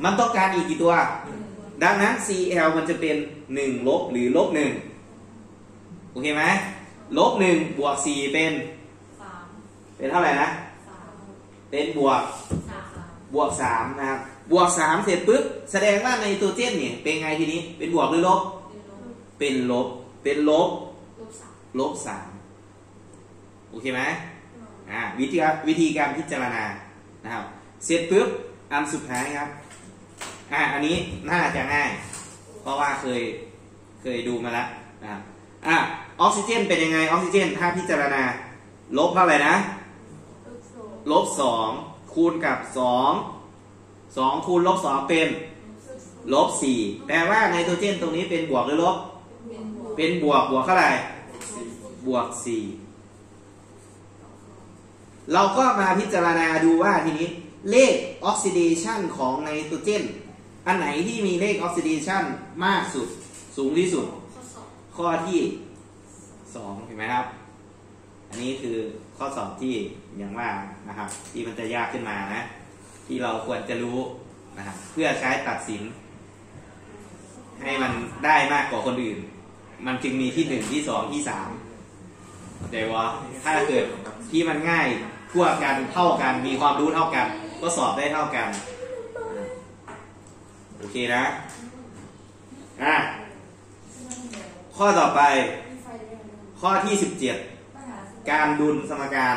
มันต้องการอีกกี่ตัวดังนั้น Cl มันจะเป็นหนึ่งลบหรือลบหนึ่งโอเคไหมลบหนึ่งบวกสี่เป็นเป็นเท่าไหร่นะเป็นบวกบวกสามนะครับบวกสามเสร็จปุ๊บแสดงว่าไนโตรเจนเนี่ยเป็นไงทีนี้เป็นบวกหรือลบเป็นลบเป็นลบลบสามโอเคไหมอ่าวิธีวิธีการพิจารณานะครับเสร็จปุ๊บอันสุดท้ายครับอ่าอันนี้น่าจะง่ายเพราะว่าเคยเคยดูมาแล้วนะครับอ่าออกซิเจนเป็นยังไงออกซิเจนถ้าพิจารณาลบเท่าไหร่นะลบสองคูณกับสองสองคูณลบสองเป็นลบสี่แปลว่าไนโตรเจนตรงนี้เป็นบวกหรือลบเป็นบวกบวกเท่าไหร่บวกสี่เราก็มาพิจารณาดูว่าทีนี้เลขออกซิเดชันของไนโตรเจนอันไหนที่มีเลขออกซิเดชันมากสุดสูงที่สุดข้อที่สองเห็นไหมครับอันนี้คือข้อสอบที่อย่างว่านะครับที่มันจะยากขึ้นมานะที่เราควรจะรู้นะครับเพื่อใช้ตัดสินให้มันได้มากกว่าคนอื่นมันจึงมีที่หนึ่งที่สองที่สามแต่ว่าถ้าเกิดที่มันง่ายทั่วกันเท่ากันมีความรู้เท่ากันก็สอบได้เท่ากันโอเคนะอ่ะข้อต่อไปข้อที่สิบเจ็ดการดุลสมการ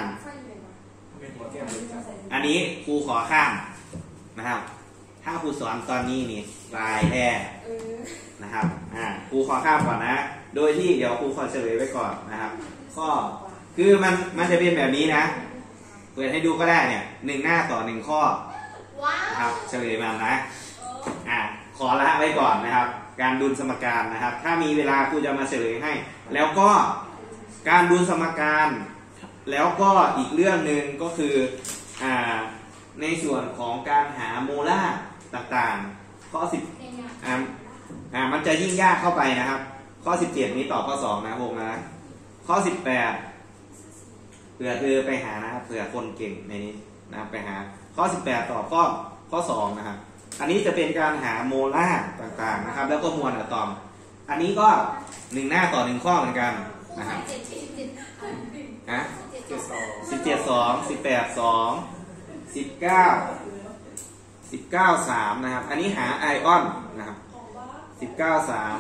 อันนี้ครูขอข้ามนะครับถ้าครูสอนตอนนี้นี่ลายแท้นะครับอ่าครูขอข้ามก่อนนะโดยที่เดี๋ยวครูขอเฉลยไว้ก่อนนะครับข้อคือมันมันจะเป็นแบบนี้นะเปิดให้ดูก็ได้เนี่ยหนึ่งหน้าต่อหนึ่งข้อนะครับเฉลยมานะอ่าขอละไว้ก่อนนะครับการดุลสมการนะครับถ้ามีเวลาครูจะมาเฉลยให้แล้วก็การดุลสมการแล้วก็อีกเรื่องหนึ่งก็คืออ่าในส่วนของการหาโมลาร์ต่างๆข้อสิบอ่าอ่ามันจะยิ่งยากเข้าไปนะครับข้อสิบเจ็ดนี้ตอบข้อสองนะวงนะข้อสิบแปดเผื่อเธอไปหานะครับเผื่อคนเก่งในนี้นะครับไปหาข้อสิบแปดตอบข้อข้อสองนะครับอันนี้จะเป็นการหาโมลาร์ต่างๆนะครับแล้วก็มวลอะตอมอันนี้ก็หนึ่งหน้าต่อหนึ่งข้อเหมือนกันนะครับฮะสิบเจ็ดสองสิบแปดสองสิบเก้าสิบเก้าสามนะครับอันนี้หาไอออนนะครับสิบเก้าสาม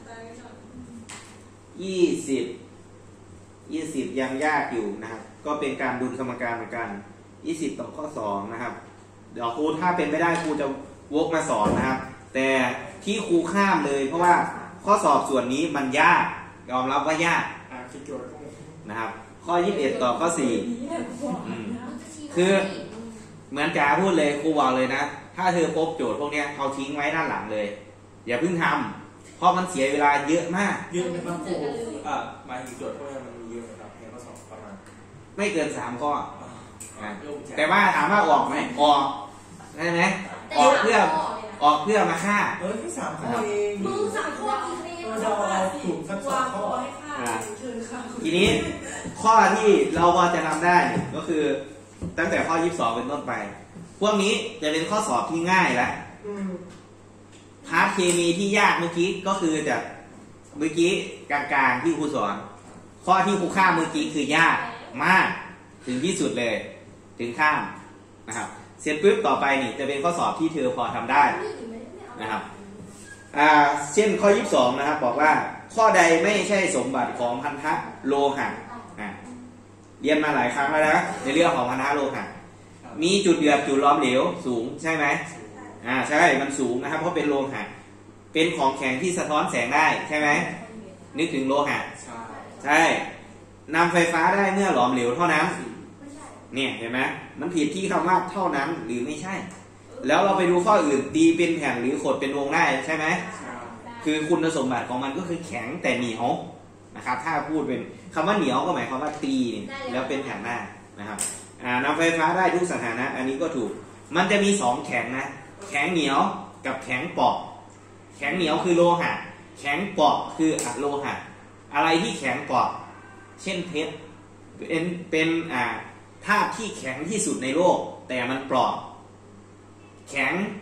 ยี่สิบยี่สิบยังยากอยู่นะครับก็เป็นการดุลสมการเหมือนกันยี่สิบต่อข้อสองนะครับเดี๋ยวครูถ้าเป็นไม่ได้ครูจะวกมาสอนนะครับแต่ที่ครูข้ามเลยเพราะว่าข้อสอบส่วนนี้มันยากยอมรับว่ายากนะครับข้อยี่สิบเอ็ดต่อข้อสี่คือเหมือนจ๋าพูดเลยครูบอกเลยนะถ้าเธอพบโจทย์พวกนี้เอาทิ้งไว้ด้านหลังเลยอย่าเพิ่งทำเพราะมันเสียเวลาเยอะมากเยอะไหมครับครูอ่าหมายถึงโจทย์พวกนี้มันมีเยอะนะครับในข้อสอบประมาณไม่เกินสามข้อแต่ว่าถามว่าออกไหมออกได้ไหมออกเพื่อออกเพื่อมาฆ่าเออแค่สามข้อเองมึงสามข้อเองเราถูกสักสองข้อทีนี้ข้อที่เราพอจะทำได้ก็คือตั้งแต่ข้อยี่สิบสองเป็นต้นไปพวกนี้จะเป็นข้อสอบที่ง่ายแล้วพาร์ทเคมีที่ยากเมื่อกี้ก็คือจากเมื่อกี้กลางๆที่ครูสอนข้อที่ครูข้ามเมื่อกี้คือยากมากถึงที่สุดเลยถึงข้ามนะครับเสร็จปุ๊บต่อไปนี่จะเป็นข้อสอบที่เธอพอทำได้นะครับอ่าเช่นข้อยี่สิบสองนะครับบอกว่าข้อใดไม่ใช่สมบัติของพันธะโลหะอ่าเรียนมาหลายครั้งแล้วนะในเรื่องของพันธะโลหะมีจุดเดือดจุดล้อมเหลวสูงใช่ไหมอ่าใช่มันสูงนะครับเพราะเป็นโลหะเป็นของแข็งที่สะท้อนแสงได้ใช่ไหมนึกถึงโลหะใช่นำไฟฟ้าได้เมื่อหลอมเหลวเท่านั้นเนี่ยเห็นไหมมันผิดที่คำว่าเท่านั้นหรือไม่ใช่แล้วเราไปดูข้ออื่นตีเป็นแผ่นหรือขดเป็นวงได้ใช่ไหมคือคุณสมบัติของมันก็คือแข็งแต่เหนียวนะครับถ้าพูดเป็นคำว่าเหนียวก็หมายความว่าตีแล้วเป็นแผ่นได้นะครับนำไฟฟ้าได้ทุกสถานะอันนี้ก็ถูกมันจะมีสองแข็งนะแข็งเหนียวกับแข็งเปาะแข็งเหนียวคือโลหะแข็งเปาะคืออะโลหะอะไรที่แข็งเปาะเช่นเพชรเป็นเป็นอ่าธาตุที่แข็งที่สุดในโลกแต่มันเปราะแข็ง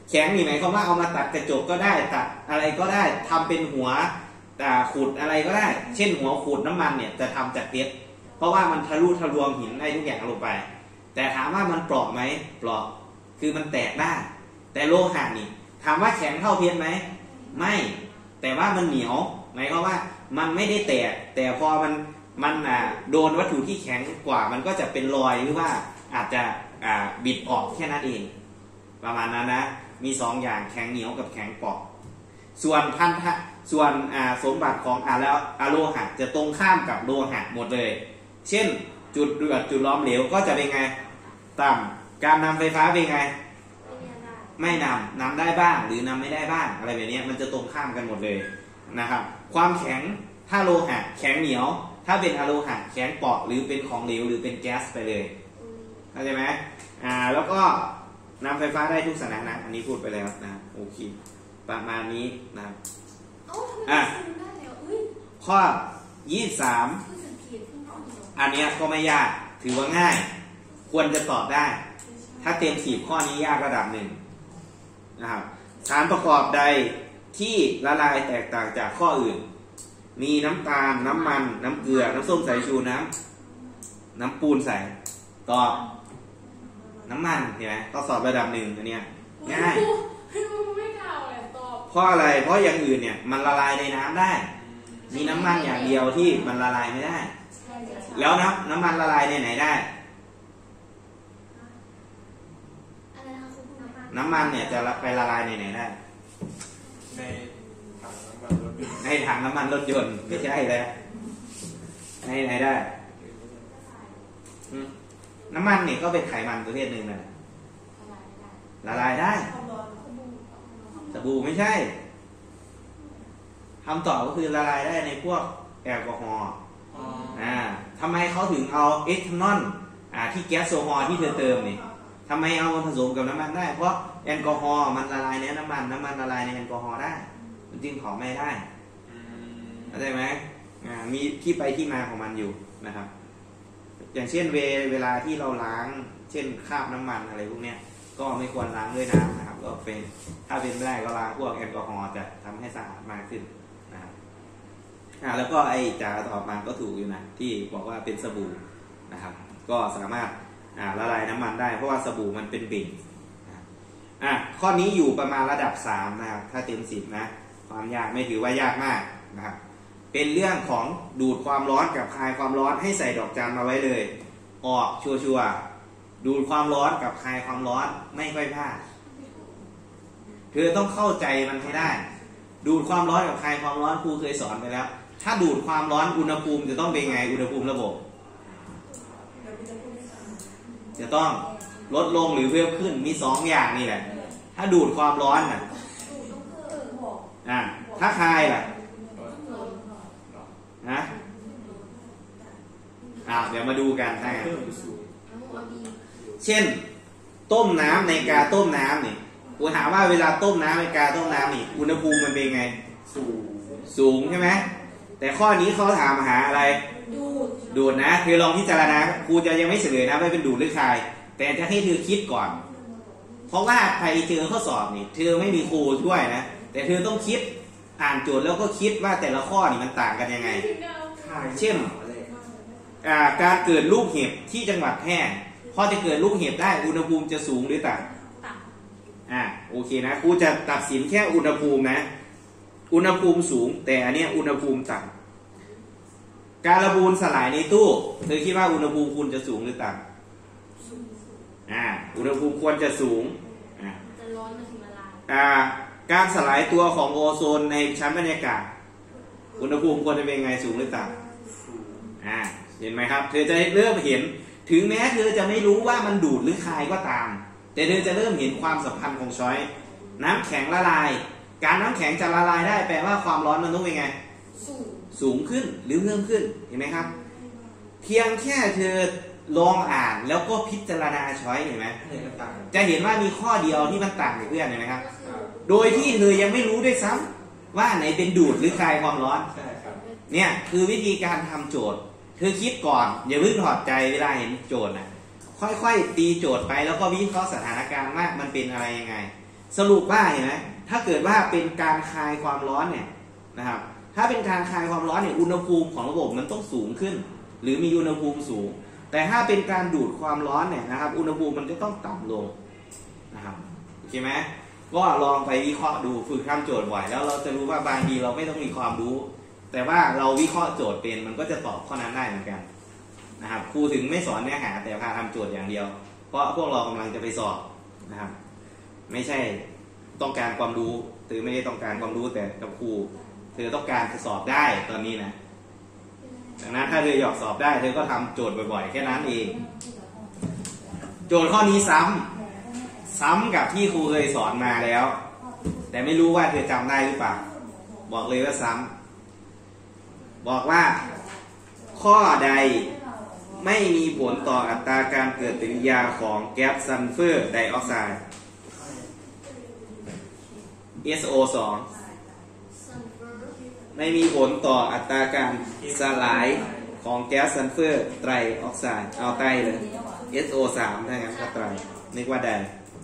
แข็งนี่หมายความว่าเอามาตัดกระจกก็ได้ตัดอะไรก็ได้ทำเป็นหัวขุดอะไรก็ได้เช่นหัวขุดน้ำมันเนี่ยจะทำจากเพชรเพราะว่ามันทะลุทะลวงหินได้ทุกอย่างลงไป แต่ถามว่ามันเปราะไหมเปราะคือมันแตกได้แต่โลหะนี่ถามว่าแข็งเท่าเพชรไหมไม่แต่ว่ามันเหนียวหมายความว่ามันไม่ได้แตกแต่พอมันมันอ่าโดนวัตถุที่แข็งกว่ามันก็จะเป็นรอยหรือว่าอาจจะอ่าบิดออกแค่นั้นเองประมาณนั้นนะมีสองอย่างแข็งเหนียวกับแข็งเปราะส่วนพันธะส่วนอ่าสมบัติของอ่าแล้วอะโลหะจะตรงข้ามกับโลหะหมดเลยเช่นจุดเดือดจุดล้อมเหลวก็จะเป็นไงต่ำการนำไฟฟ้าเป็นไงไม่นำนำได้บ้างหรือนำไม่ได้บ้างอะไรแบบนี้มันจะตรงข้ามกันหมดเลยนะครับความแข็งถ้าโลหะแข็งเหนียวถ้าเป็นอะโลหะแข็งเปราะหรือเป็นของเหลวหรือเป็นแก๊สไปเลยเข้าใจไหมอ่าแล้วก็นำไฟฟ้าได้ทุกสถานะอันนี้พูดไปแล้วนะโอเคประมาณนี้นะครับอ่ะข้อยี่สิบสามอันนี้ก็ไม่ยากถือว่าง่ายควรจะตอบได้ถ้าเต็มสิบข้อนี้ยากระดับหนึ่งนะครับสารประกอบใดที่ละลายแตกต่างจากข้ออื่นมีน้ำตาลน้ำมันน้ำเกลือน้ำส้มสายชูน้ำน้ำปูนใส่ตอบน้ำมันเห็นไหมต้องสอบระดับหนึ่งอันเนี้ยง่ายเพราะอะไรเพราะอย่างอื่นเนี่ยมันละลายในน้ำได้มีน้ำมันอย่างเดียวที่มันละลายไม่ได้แล้วน้ำน้ำมันละลายในไหนได้น้ำมันเนี่ยจะไปละลายในไหนได้ในถังน้ำมันรถยนต์ไม่ใช่เลยในไหนได้น้ำมันเนี่ยก็เป็นไขมันประเภทหนึ่งนะละลายได้สบู่ไม่ใช่คำตอบก็คือละลายได้ในพวกแอลกอฮอล์อ่าทำไมเขาถึงเอาเอทานอลอ่าที่แก๊สโซฮอล์ที่เธอเติมนี่ทำไมเอามาผสมกับน้ำมันได้เพราะแอลกอฮอล์มันละลายในน้ำมันน้ำมันละลายในแอลกอฮอล์ได้มันจึงเผาไม่ได้เข้าใจไหมอ่ามีที่ไปที่มาของมันอยู่นะครับอย่างเช่นเวเวลาที่เราล้างเช่นคราบน้ำมันอะไรพวกเนี้ยก็ไม่ควรล้างด้วยน้ำนะครับก็เป็นถ้าเป็นไม่ได้ก็ล้างพวกแอลกอฮอล์จะทำให้สะอาดมากขึ้นนะครับอ่าแล้วก็ไอ้จ่าตอบมาก็ถูกอยู่นะที่บอกว่าเป็นสบู่นะครับก็สามารถอ่าละลายน้ำมันได้เพราะว่าสบู่มันเป็นเบนอ่ะข้อนี้อยู่ประมาณระดับสามนะครับถ้าเต็มสิบนะความยากไม่ถือว่ายากมากนะครับเป็นเรื่องของดูดความร้อนกับคายความร้อนให้ใส่ดอกจันมาไว้เลยออกชัวร์ๆดูดความร้อนกับคายความร้อนไม่ค่อยพลาดเธอต้องเข้าใจมันให้ได้ดูดความร้อนกับคายความร้อนครูเคยสอนไปแล้วถ้าดูดความร้อนอุณหภูมิจะต้องเป็นไงอุณหภูมิระบบจะต้องลดลงหรือเพิ่มขึ้นมีสองอย่างนี่แหละถ้าดูดความร้อนน่ะอ่าถ้าคายล่ะนะอ่าเดี๋ยวมาดูกันนะเช่นต้มน้ำในกาต้มน้ำนี่กูถามว่าเวลาต้มน้ำในกาต้มน้ำนี่อุณหภูมิมันเป็นไงสูงสูงใช่ไหมแต่ข้อนี้เขาถามหาอะไรดูดดูดนะเธอลองพิจารณาครูจะยังไม่เฉลยนะว่าเป็นดูดหรือคายแต่จะให้เธอคิดก่อนเพราะว่าใครเจอข้อสอบนี่เธอไม่มีครูช่วยนะแต่เธอต้องคิดอ่านโจทย์แล้วก็คิดว่าแต่ละข้อนี่มันต่างกันยังไงเช่นการเกิดลูกเห็บที่จังหวัดแพร่พอจะเกิดลูกเห็บได้อุณหภูมิจะสูงหรือต่ำต่ำอ่าโอเคนะครูจะตัดสินแค่อุณหภูมินะอุณหภูมิสูงแต่อันนี้อุณหภูมิต่ำการระบูนสลายในตู้เธอคิดว่าอุณหภูมิคุณจะสูงหรือต่ำอ่าอุณหภูมิควรจะสูงอ่าจะร้อนจะถึงละลายอ่าการสลายตัวของโอโซนในชั้นบรรยากาศอุณหภูมิควรจะเป็นไงสูงหรือต่ำอ่าเห็นไหมครับเธอจะเริ่มเห็นถึงแม้เธอจะไม่รู้ว่ามันดูดหรือคายก็ตามแต่เธอจะเริ่มเห็นความสัมพันธ์ของช้อยน้ำแข็งละลายการน้ำแข็งจะละลายได้แปลว่าความร้อนมันต้องเป็นไงสูงสูงขึ้นหรือเพิ่มขึ้นเห็นไหมครับเพียงแค่เธอลองอ่านแล้วก็พิจารณาช้อยเห็นไหมจะเห็นว่ามีข้อเดียวที่มันต่างจากเพื่อนเห็นไหมครับโดยที่เธอยังไม่รู้ด้วยซ้ำว่าไหนเป็นดูดหรือคายความร้อนเนี่ยคือวิธีการทำโจทย์เธอคิดก่อนอย่าเพิ่งถอดใจเวลาเห็นโจทย์นะค่อยๆตีโจทย์ไปแล้วก็วิเคราะห์สถานการณ์ว่ามันเป็นอะไรยังไงสรุปว่าเห็นไหมถ้าเกิดว่าเป็นการคายความร้อนเนี่ยนะครับถ้าเป็นการคายความร้อนเนี่ยอุณหภูมิของระบบมันต้องสูงขึ้นหรือมีอุณหภูมิสูงแต่ถ้าเป็นการดูดความร้อนเนี่ยนะครับอุณหภูมิมันจะต้องต่ำลงนะครับโอเคไหมก็ลองไปวิเคราะห์ดูฝึกทำโจทย์บ่อยแล้วเราจะรู้ว่าบางทีเราไม่ต้องมีความรู้แต่ว่าเราวิเคราะห์โจทย์เป็นมันก็จะตอบข้อนั้นได้เหมือนกันนะครับครูถึงไม่สอนเนื้อหาแต่พาทำโจทย์อย่างเดียวเพราะพวกเรากำลังจะไปสอบนะครับไม่ใช่ต้องการความรู้หรือไม่ได้ต้องการความรู้แต่กับครูเธอต้องการจะสอบได้ตอนนี้นะดังนั้นถ้าเธออยากสอบได้เธอก็ทำโจทย์บ่อยๆแค่นั้นเองโจทย์ข้อนี้ซ้ำซ้ำกับที่ครูเคยสอนมาแล้วแต่ไม่รู้ว่าเธอจำได้หรือเปล่าบอกเลยว่าซ้ำบอกว่าข้อใดไม่มีผลต่ออัตราการเกิดปฏิกิริยาของแก๊สซัลเฟอร์ไดออกไซด์ เอส โอ สอง ไม่มีผลต่ออัตราการสลายของแก๊สซัลเฟอร์ไตรออกไซด์เอาไตรเลย เอส โอ สาม ถ้างั้นก็ไตรนึกว่าได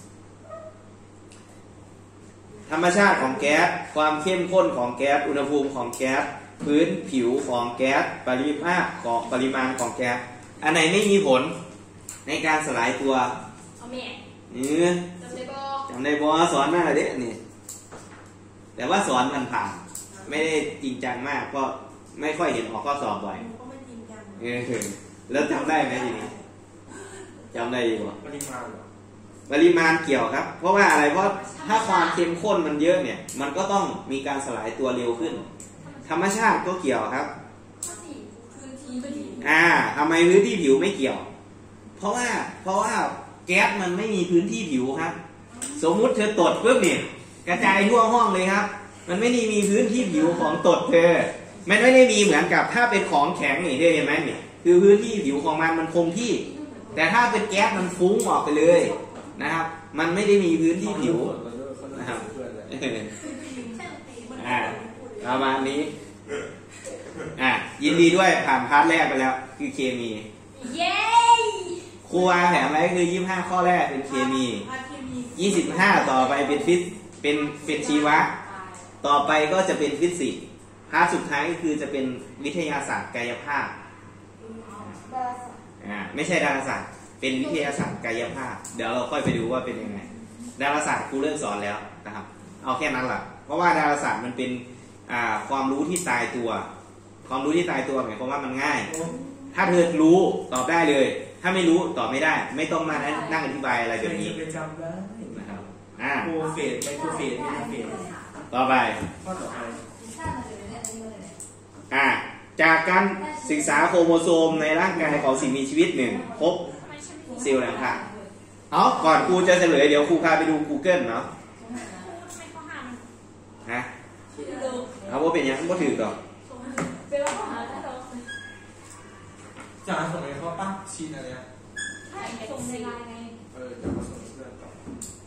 ธรรมชาติของแก๊สความเข้มข้นของแก๊สอุณหภูมิของแก๊สพื้นผิวของแก๊สปริมาตรของปริมาณของแก๊สอันไหนไม่มีผลในการสลายตัวเอาแม่เออจำได้บ่จำได้บ่สอนมาอะไรเด็กนี่แต่ว่าสอนมันผ่านไม่ได้จริงจังมากก็ไม่ค่อยเห็นออกข้อสอบบ่อยเออแล้วจำได้ไหมทีนี้จำได้ดีกว่าปริมาณปริมาณเกี่ยวครับเพราะว่าอะไรเพราะถ้าความเข้มข้นมันเยอะเนี่ยมันก็ต้องมีการสลายตัวเร็วขึ้นธรรมชาติก็เกี่ยวครับอ่าทำไมพื้นที่ผิวไม่เกี่ยวเพราะว่าเพราะว่าแก๊สมันไม่มีพื้นที่ผิวครับสมมุติเธอตดปุ๊บเนี่ยกระจายทั่วห้องเลยครับมันไม่ได้มีพื้นที่ผิวของตดเธอมันไม่ได้มีเหมือนกับถ้าเป็นของแข็งนี่เธอเห็นไหมเนี่ยคือพื้นที่ผิวของมันมันคงที่แต่ถ้าเป็นแก๊สมันฟุ้งออกไปเลยนะครับมันไม่ได้มีพื้นที่ผิวนะครับอ่าประมาณนี้อ่ะยินดีด้วยผ่านพาร์ทแรกไปแล้วคือเคมีเย้ครูวางแผนไว้คือยี่สิบห้าข้อแรกเป็นเคมียี่สิบห้าต่อไปเป็นฟิสิกส์เป็นเป็นชีวะต่อไปก็จะเป็นฟิสิกส์พาร์ทสุดท้ายก็คือจะเป็นวิทยาศาสตร์กายภาพอ่าไม่ใช่ดาราศาสตร์เป็นวิทยาศาสตร์กายภาพเดี๋ยวเราค่อยไปดูว่าเป็นยังไงดาราศาสตร์ครูเลิกสอนแล้วนะครับเอาแค่นั้นแหละเพราะว่าดาราศาสตร์มันเป็นอ่าความรู้ที่ตายตัวความรู้ที่ตายตัวหมายความว่ามันง่ายถ้าเธอรู้ตอบได้เลยถ้าไม่รู้ตอบไม่ได้ไม่ต้องมานั่งอธิบายอะไรแบบนี้นะครับอ่าโปรเฟสไมโครเฟสไมโครเฟสต่อไปข้อต่อไปอ่าจากการศึกษาโครโมโซมในร่างกายของสิ่งมีชีวิตหนึ่งพบเซลล์ต่างๆเอาก่อนครูจะเฉลยเดี๋ยวครูพาไปดู Google เนาะฮะเอาว่าเป็นยังก็ถือต่อจะมาส่งให้เขาตั้งชีนอะไรอ่ะใช่ส่งในไลน์ไงเออจะมาส่งเพื่อนต่อ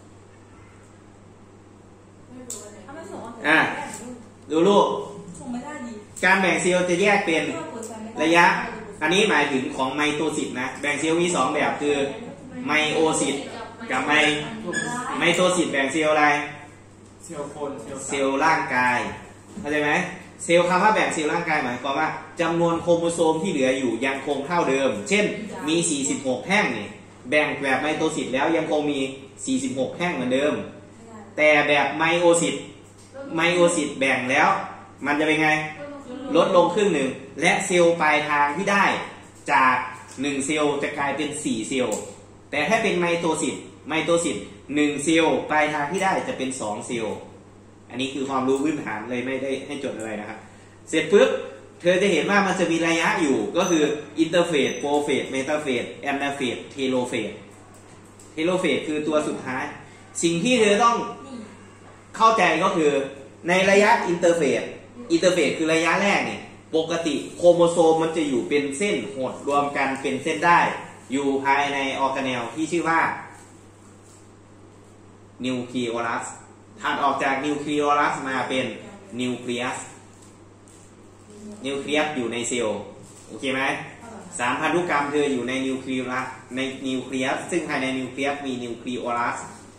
อ่ะดูลูกการแบ่งเซลล์จะแยกเป็นระยะอันนี้หมายถึงของไมโตซิสนะแบ่งเซลล์มีสองแบบคือไมโอซิสกับไมไมโตซิสแบ่งเซลล์อะไรเซลล์คนเซลล์ร่างกายเข้าใจไหมเซลล์คำว่าแบ่งเซลล์ร่างกายหมายความว่าจำนวนโครโมโซมที่เหลืออยู่ยังคงเท่าเดิมเช่นมีสี่สิบหกแท่งนี่แบ่งแบบไมโตซิสแล้วยังคงมีสี่สิบหกแท่งเหมือนเดิมแต่แบบไมโอซิสไมโอซิสแบ่งแล้วมันจะเป็นไงลดลงครึ่งหนึ่งและเซลล์ปลายทางที่ได้จากหนึ่งเซลล์จะกลายเป็นสี่เซลล์แต่ถ้าเป็นไมโตซิสไมโตซิสหนึ่งเซลล์ปลายทางที่ได้จะเป็นสองเซลล์อันนี้คือความรู้พื้นฐานเลยไม่ได้ให้จดอะไรนะครับเสร็จปุ๊บเธอจะเห็นว่ามันจะมีระยะอยู่ก็คืออินเตอร์เฟสโปรเฟสเมตาเฟสแอนนาเฟสเทโลเฟสเทโลเฟสคือตัวสุดท้ายสิ่งที่เธอต้องเข้าใจก็คือในระยะอินเตอร์เฟสอินเตอร์เฟสคือระยะแรกเนี่ยปกติโครโมโซมมันจะอยู่เป็นเส้นหดรวมกันเป็นเส้นได้อยู่ภายในออร์แกเนลที่ชื่อว่านิวคลีโอลัสถัดออกจากนิวคลีโอลัสมาเป็นนิวเคลียสนิวเคลียสอยู่ในเซลล์โอเคไหมสามพันธุกรรมเธออยู่ในนิวคลีโอลัสในนิวเคลียสซึ่งภายในนิวเคลียสมีนิวคลีโอลัส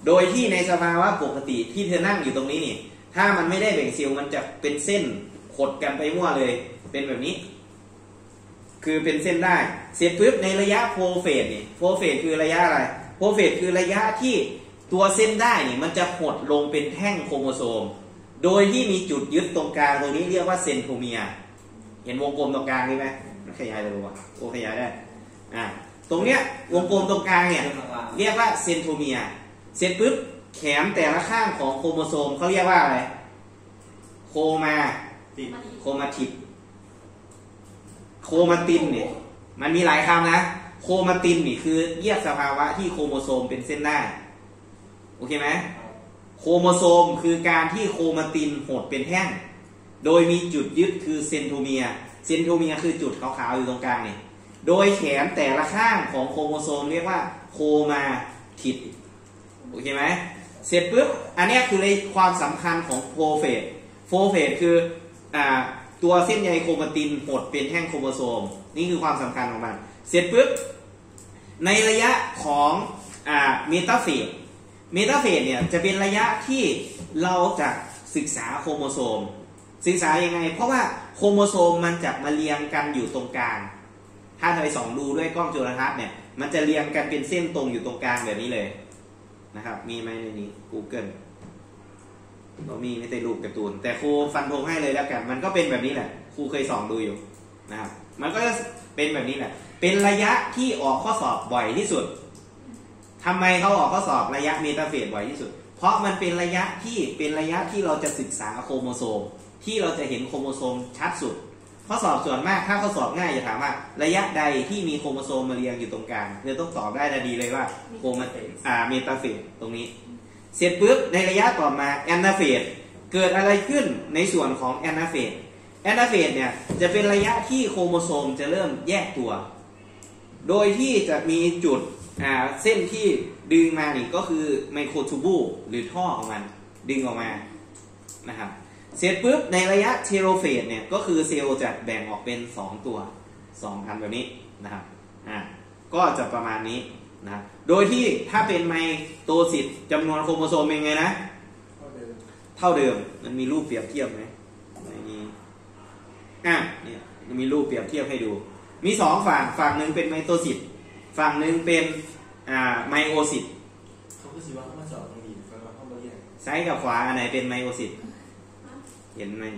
โดยที่ในสภาวะปกติที่เธอนั่งอยู่ตรงนี้นี่ถ้ามันไม่ได้แบ่งเซลล์มันจะเป็นเส้นขดกันไปมั่วเลยเป็นแบบนี้คือเป็นเส้นได้เสร็จปุ๊บในระยะโพเฟสนี่โพเฟสคือระยะอะไรโพเฟสคือระยะที่ตัวเส้นได้นี่มันจะหดลงเป็นแท่งโครโมโซมโดยที่มีจุดยึดตรงกลางตรงนี้เรียกว่าเซนโทเมียร์เห็นวงกลมตรงกลางนี่ไหมมันขยายได้หรือเปล่าโอ้ขยายได้อ่าตรงเนี้ยวงกลมตรงกลางเนี่ยเรียกว่าเซนโทเมียร์เสร็จปุ๊บแขนแต่ละข้างของโครโมโซมเขาเรียกว่าอะไรโคมาโคมาติดโคมาตินเนี่ยมันมีหลายคำนะโคมาตินนี่คือเรียกสภาวะที่โครโมโซมเป็นเส้นได้โอเคไหมโครโมโซมคือการที่โคมาตินหดเป็นแท่งโดยมีจุดยึดคือเซนโทเมียร์เซนโทเมียร์คือจุดขาวๆอยู่ตรงกลางนี่โดยแขนแต่ละข้างของโครโมโซมเรียกว่าโคมาติดโอเคไหมเสร็จปุ๊บอันนี้คือเลยความสำคัญของโฟเฟสโฟเฟสคืออ่าตัวเส้นใยโครมาตินหดเป็นแท่งโครโมโซมนี่คือความสำคัญของมันเสร็จปุ๊บในระยะของอ่าเมตาเฟสเมตาเฟสเนี่ยจะเป็นระยะที่เราจะศึกษาโครโมโซมศึกษายังไงเพราะว่าโครโมโซมมันจะมาเรียงกันอยู่ตรงกลางถ้าเราไปส่องดูด้วยกล้องจุลทรรศน์เนี่ยมันจะเรียงกันเป็นเส้นตรงอยู่ตรงกลางแบบนี้เลยนะครับมีไหมในนี้ Google เรามีไม่ได้รูปการ์ตูนแต่ครูฟันธงให้เลยแล้วกันมันก็เป็นแบบนี้แหละครูเคยส่องดูอยู่นะครับมันก็จะเป็นแบบนี้แหละเป็นระยะที่ออกข้อสอบบ่อยที่สุดทำไมเขาออกข้อสอบระยะเมตาเฟสบ่อยที่สุดเพราะมันเป็นระยะที่เป็นระยะที่เราจะศึกษาโครโมโซมที่เราจะเห็นโครโมโซมชัดสุดข้อสอบส่วนมากถ้าข้อสอบง่ายจะถามว่าระยะใดที่มีโครโมโซมมาเรียงอยู่ตรงกลางเราต้องตอบได้ทันทีเลยว่าโครโมอ่าเมตาเฟสตรงนี้เสร็จปุ๊บในระยะต่อมาแอนนาเฟสเกิดอะไรขึ้นในส่วนของแอนนาเฟสแอนนาเฟสเนี่ยจะเป็นระยะที่โครโมโซมจะเริ่มแยกตัวโดยที่จะมีจุดอ่าเส้นที่ดึงมานี่ก็คือไมโครทูบูลหรือท่อของมันดึงออกมานะครับเสร็จปุ๊บในระยะเทโลเฟสเนี่ยก็คือเซลล์จะแบ่งออกเป็นสองตัวสองอันแบบนี้นะครับอ่าก็จะประมาณนี้นะโดยที่ถ้าเป็นไมโตซิสจำนวนโครโมโซมเป็นไงนะเท่าเดิมเท่าเดิมมันมีรูปเปรียบเทียบไหมในนี้อ่ะเนี่ยมันมีรูปเปรียบเทียบให้ดูมีสองฝั่งฝั่งหนึ่งเป็นไมโตซิสฝั่งหนึ่งเป็นอ่าไมโอซิสเขาก็สิว่าเขามาสอบตรงนี้ฟังว่าเขามาเรียนซ้ายกับขวาอันไหนเป็นไมโอซิสเห็นไหม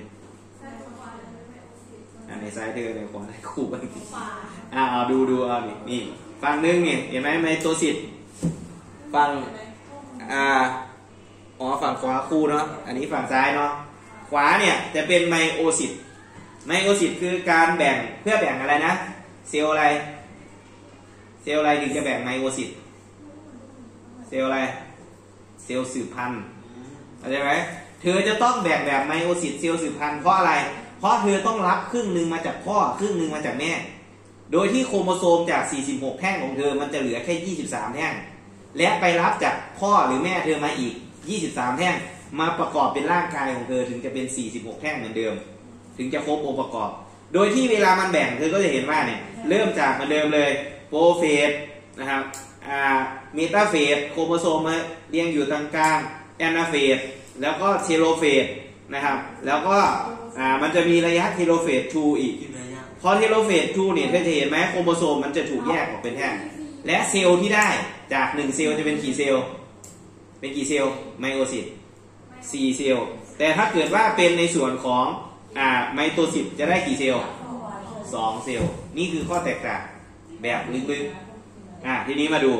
อันไหนซ้ายเธอในขวาในคู่บ้างอ่าเอาดูดูเอาดินี่ฝั่งหนึ่งเนี่ยเห็นไหมไมโตซิสฝั่งอ่าอ๋อฝั่งขวาคู่เนาะอันนี้ฝั่งซ้ายเนาะขวาเนี่ยจะเป็นไมโอซิสไมโอซิสคือการแบ่งเพื่อแบ่งอะไรนะเซลล์อะไรเซลล์อะไรถึงจะแบ่งไมโอซิสเซลล์อะไรเซลล์สืบพันธุ์เข้าใจไหมเธอจะต้องแบ่งแบบไมโอซิสเซลล์สืบพันธุ์เพราะอะไรเพราะเธอต้องรับครึ่งหนึ่งมาจากพ่อครึ่งหนึ่งมาจากแม่โดยที่โครโมโซมจากสี่สิบหกแท่งของเธอมันจะเหลือแค่ยี่สิบสามแท่งและไปรับจากพ่อหรือแม่เธอมาอีกยี่สิบสามแท่งมาประกอบเป็นร่างกายของเธอถึงจะเป็นสี่สิบหกแท่งเหมือนเดิมถึงจะครบองค์ประกอบโดยที่เวลามันแบ่งเธอก็จะเห็นว่าเนี่ยเริ่มจากเหมือนเดิมเลยโปรเฟสนะครับอ่าเมตาเฟสโครโมโซมมาเรียงอยู่ตรงกลางแอนนาเฟสแล้วก็เทโลเฟสนะครับแล้วก็อ่ามันจะมีระยะเทโลเฟสสองอีกพอเทโลเฟสสองเนี่ยเธอจะเห็นไหมโครโมโซมมันจะถูกแยกออกเป็นแท่งและเซลล์ที่ได้จากหนึ่งเซลล์จะเป็นกี่เซลล์เป็นกี่เซลล์ไมโอซิสสี่เซลล์แต่ถ้าเกิดว่าเป็นในส่วนของอ่าไมโตซิสจะได้กี่เซลล์สองเซลล์นี่คือข้อแตกต่างแบบลึกๆอ่าทีนี้มาดู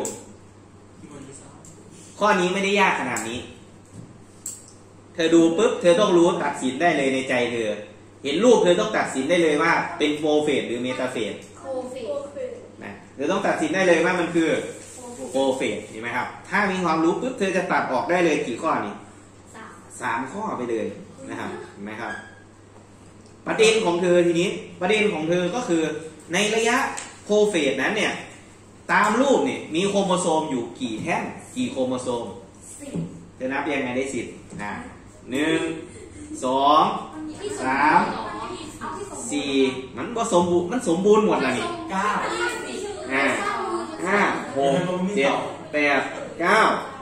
ข้อนี้ไม่ได้ยากขนาดนี้เธอดูปุ๊บเธอต้องรู้ตัดสินได้เลยในใจเธอเห็นรูปเธอต้องตัดสินได้เลยว่าเป็นโฟเฟสหรือเมตาเฟสโฟเฟสนะเธอต้องตัดสินได้เลยว่ามันคือโฟเฟสเห็นไหมครับถ้ามีความรู้ปุ๊บเธอจะตัดออกได้เลยกี่ข้อนี่สามสามข้อไปเลยนะครับเห็นไหมครับประเด็นของเธอทีนี้ประเด็นของเธอก็คือในระยะโฟเฟสนั้นเนี่ยตามรูปเนี่ยมีโครโมโซมอยู่กี่แท่งกี่โครโมโซมจะนับยังไงได้สิบนะหนึ่งสองสามสี่มันก็สมบูรณ์มันสมบูรณ์หมดแล้วนี่เก้าห้าห้าหกเจ็ดแปดเก้าส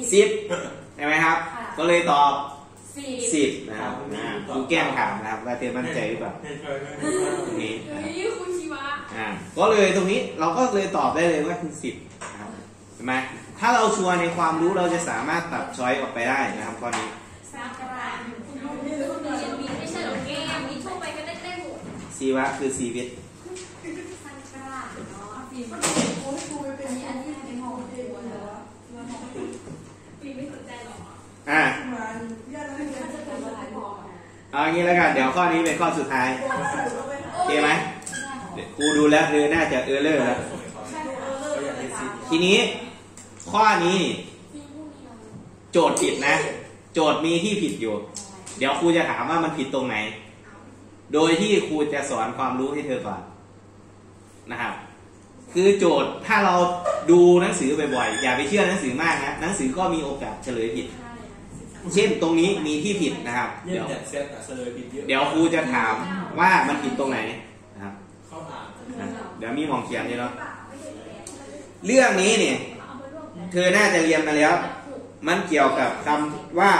สิบใช่ไหมครับก็เลยตอบสิบสิบนะครับครูแก้มถามนะครับว่าเธอมั่นใจหรือเปล่าตรงนี้เฮ้ยคุณชีวะอ่าก็เลยตรงนี้เราก็เลยตอบได้เลยว่าคือสิบนะครับเห็นไหมถ้าเราชัวร์ในความรู้เราจะสามารถตัดช้อยออกไปได้นะครับข้อนี้สักการะคุณรู้คุณรู้มีไม่ใช่หรอกแก้มมีทั่วไปก็ได้ได้หมดชีวะคือชีวิตสักการะเนาะปีมันโอ้ยครูไปเป็นอันนี้ในห้องเด็กแล้วปีไม่สนใจหรอกอ่ามาญาติเราเรียนจะเป็นอะไรบอกเอาอย่างนี้แล้วกันเดี๋ยวข้อนี้เป็นข้อสุดท้ายโอเคไหมครูดูแล้วเธอน่าจะเออเลอร์แล้วทีนี้ข้อนี้โจทย์ผิดนะโจทย์มีที่ผิดอยู่เดี๋ยวครูจะถามว่ามันผิดตรงไหนโดยที่ครูจะสอนความรู้ให้เธอก่อนนะครับคือโจทย์ถ้าเราดูหนังสือบ่อยๆอย่าไปเชื่อหนังสือมากนะหนังสือก็มีโอกาสเฉลยผิดเช่นตรงนี้มีที่ผิดนะครับเดี๋ยวเดี๋ยวครูจะถามว่ามันผิดตรงไหนนะครับเดี๋ยวมีมองเขียนนี่เนาะเรื่องนี้เนี่ยเธอน่าจะเรียนมาแล้วมันเกี่ยวกับคำว่า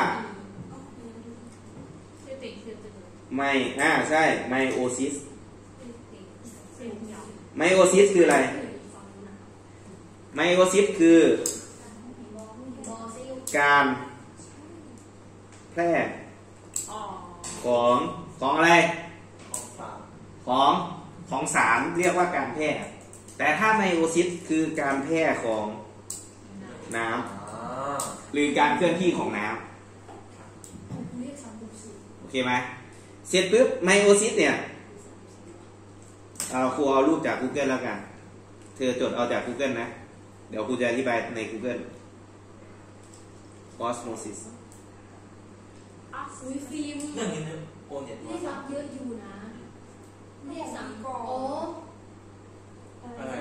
ไมอ่าใช่ไมโอซิสไมโอซิสคืออะไรไมโอซิสคือการแพร่ของของอะไรของของสารเรียกว่าการแพร่แต่ถ้าไมโอซิสคือการแพร่ของน้ำหรือการเคลื่อนที่ของน้ำโอเคไหมเสร็จปุ๊บไมโอซิสเนี่ยเอาครูเอารูปจาก Google แล้วกันเธอจดเอาจาก Google นะเดี๋ยวครูจะอธิบายใน Google osmosis อุ้ยฟิล์มเรื่องนี้เนี่ยโอเน็ตนี่ซับเยอะอยู่นะนี่สังกออะไร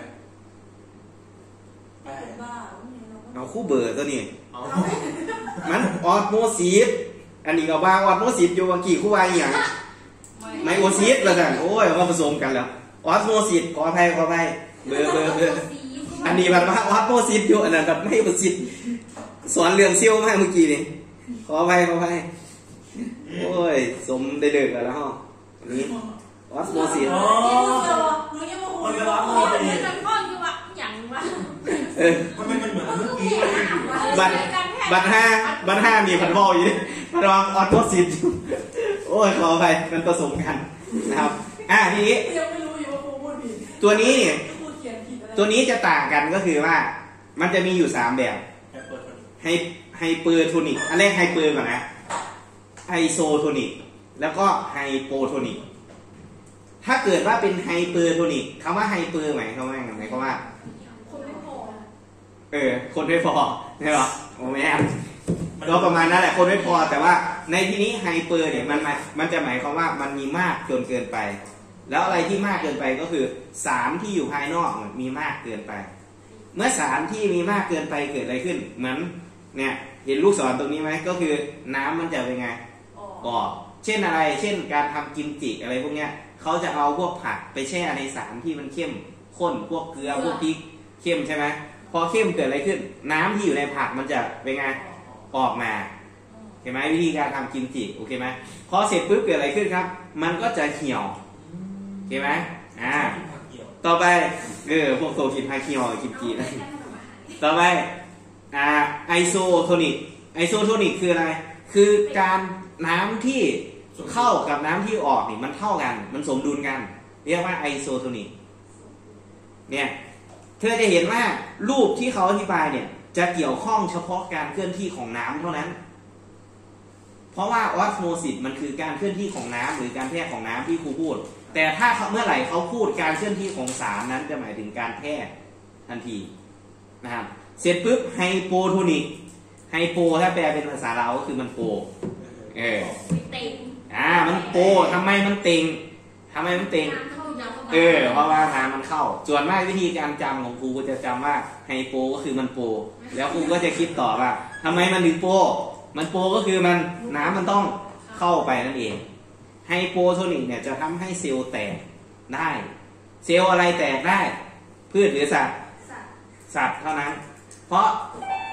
อะไรบ้าเอาคู่เบอร์ตัวนี้เอามันออสโมซิสอันนี้ก็ว่าออสโมซิสอยู่ว่ากี่คู่ว่าอย่างไมโอซิสแล้วกันโอ้ยมาผสมกันแล้วออสโมซิสขออภัยขออภัยเบอร์เบอร์เบอร์อันนี้มันว่าออสโมซิสอยู่อันนั้นแบบไมโอซิสสอนเรื่องเซี่ยวมากเมื่อกี้นี่ขออภัยขออภัยโอ้ยสมได้เลิกแล้วฮะอันนี้ออสโมซิสอ๋อมึงยังมามันคุก็ยรับโอ้มือย ไปเหมืดิอนกันพ่อคือว่าอย่างวะเออมันเป็นเหมือนเมื่อกี้บัตรบัตรห้าบัตรห้ามีพันวอลอยู่พันวอลออสโมซิสอยู่โอ้ยขออภัยมันผสมกันนะครับอ่ะทีนี้ยังไม่รู้อยู่ว่าครูพูดผิดตัวนี้เนี่ยครูเขียนผิดอะไรตัวนี้จะต่างกันก็คือว่ามันจะมีอยู่สามแบบไฮไฮเปอร์โทนิกอันแรกไฮเปอร์ก่อนนะไอโซโทนิกแล้วก็ไฮโปโทนิกถ้าเกิดว่าเป็นไฮเปอร์โทนิกคำว่าไฮเปอร์หมายความว่าไงหมายความว่าคนไม่พอเออคนไม่พอใช่หรอโอ้แม่ก็ประมาณนั้นแหละคนไม่พอแต่ว่าในที่นี้ไฮเปอร์เนี่ยมันมันจะหมายความว่ามันมีมากจนเกินไป แล้วอะไรที่มากเกินไปก็คือสารที่อยู่ภายนอกมีมากเกินไปเมื่อสารที่มีมากเกินไปเกิดอะไรขึ้นเหมือนเนี่ยเห็นลูกศรตรงนี้ไหมก็คือน้ำมันจะเป็นไงออกเช่นอะไรเช่นการทำกิมจิอะไรพวกเนี้ยเขาจะเอาพวกผักไปแช่ในสารที่มันเข้มข้นพวกเกลือพวกพริกเข้มใช่ไหมพอเข้มเกิดอะไรขึ้นน้ำที่อยู่ในผักมันจะเป็นไงออกมาเห็นไหมวิธีการทำกิมจิโอเคไหมพอเสร็จปุ๊บเกิดอะไรขึ้นครับมันก็จะเหี่ยวเห็นไหมอ่าต่อไปเออพวกโซกินพาเหี่ยวกิมจินะต่อไปอ่าไอโซโทนิกไอโซโทนิกคืออะไรคือการน้ำที่เข้ากับน้ำที่ออกนี่มันเท่ากันมันสมดุลกันเรียกว่าไอโซโทนิกเนี่ยเธอจะเห็นว่ารูปที่เขาอธิบายเนี่ยจะเกี่ยวข้องเฉพาะการเคลื่อนที่ของน้ำเท่านั้นเพราะว่าออสโมซิสมันคือการเคลื่อนที่ของน้ำหรือการแพร่ของน้ำที่ครูพูดแต่ถ้าเมื่อไหร่เขาพูดการเคลื่อนที่ของสารนั้นจะหมายถึงการแพร่ทันทีนะครับเสร็จปุ๊บไฮโปโทนิกไฮโปถ้าแปลเป็นภาษาเราก็คือมันโปเออเต็งอ่ามันโปทำไมมันเต็งทำไมมันเต็งน้ำเข้าน้ำเข้าเออเพราะว่าน้ำมันเข้าส่วนมากวิธีการจำของครูก็จะจำว่าไฮโปก็คือมันโปแล้วครูก็จะคิดต่อว่าทำไมมันถึงโปมันโปก็คือมันน้ำมันต้องเข้าไปนั่นเองไฮโปโทนิกเนี่ยจะทำให้เซลล์แตกได้เซลล์อะไรแตกได้พืชหรือสัตว์สัตว์เท่านั้นเพราะ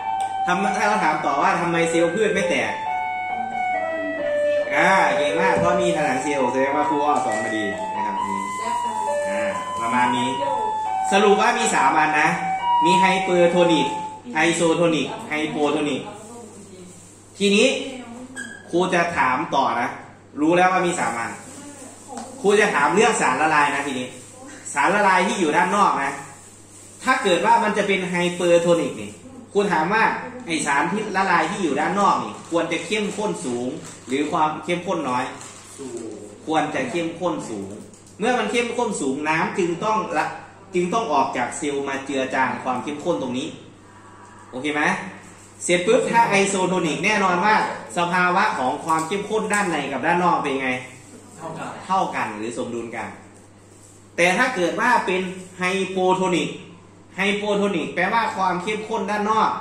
ทำถ้าเราถามต่อว่าทำไมเซลล์พืชไม่แตกอ่าเก่งมากเพราะมีผนังเซลล์แสดงว่าครูอ้อสอนมาดีนะครับนี่อ่าประมาณนี้สรุปว่ามีสามอันนะมีไฮเปอร์โทนิกไอโซโทนิกไฮโปโทนิกทีนี้ครูจะถามต่อนะรู้แล้วว่ามีสามอันครูจะถามเรื่องสารละลายนะทีนี้สารละลายที่อยู่ด้านนอกนะถ้าเกิดว่ามันจะเป็นไฮเปอร์โทนิกนี่ครูถามว่าไอสารที่ละลายที่อยู่ด้านนอกนี่ควรจะเข้มข้นสูงหรือความเข้มข้นน้อยสูงควรจะเข้มข้นสูงเมื่อมันเข้มข้นสูงน้ำจึงต้องละจึงต้องออกจากเซลล์มาเจือจางความเข้มข้นตรงนี้โอเคไหมเสร็จปุ๊บถ้าไอโซโทนิกแน่นอนว่าสภาวะของความเข้มข้นด้านในกับด้านนอกเป็นไงเท่ากันเท่ากันหรือสมดุลกันแต่ถ้าเกิดว่าเป็นไฮโปโทนิกไฮโปโทนิกแปลว่าความเข้มข้นด้านนอก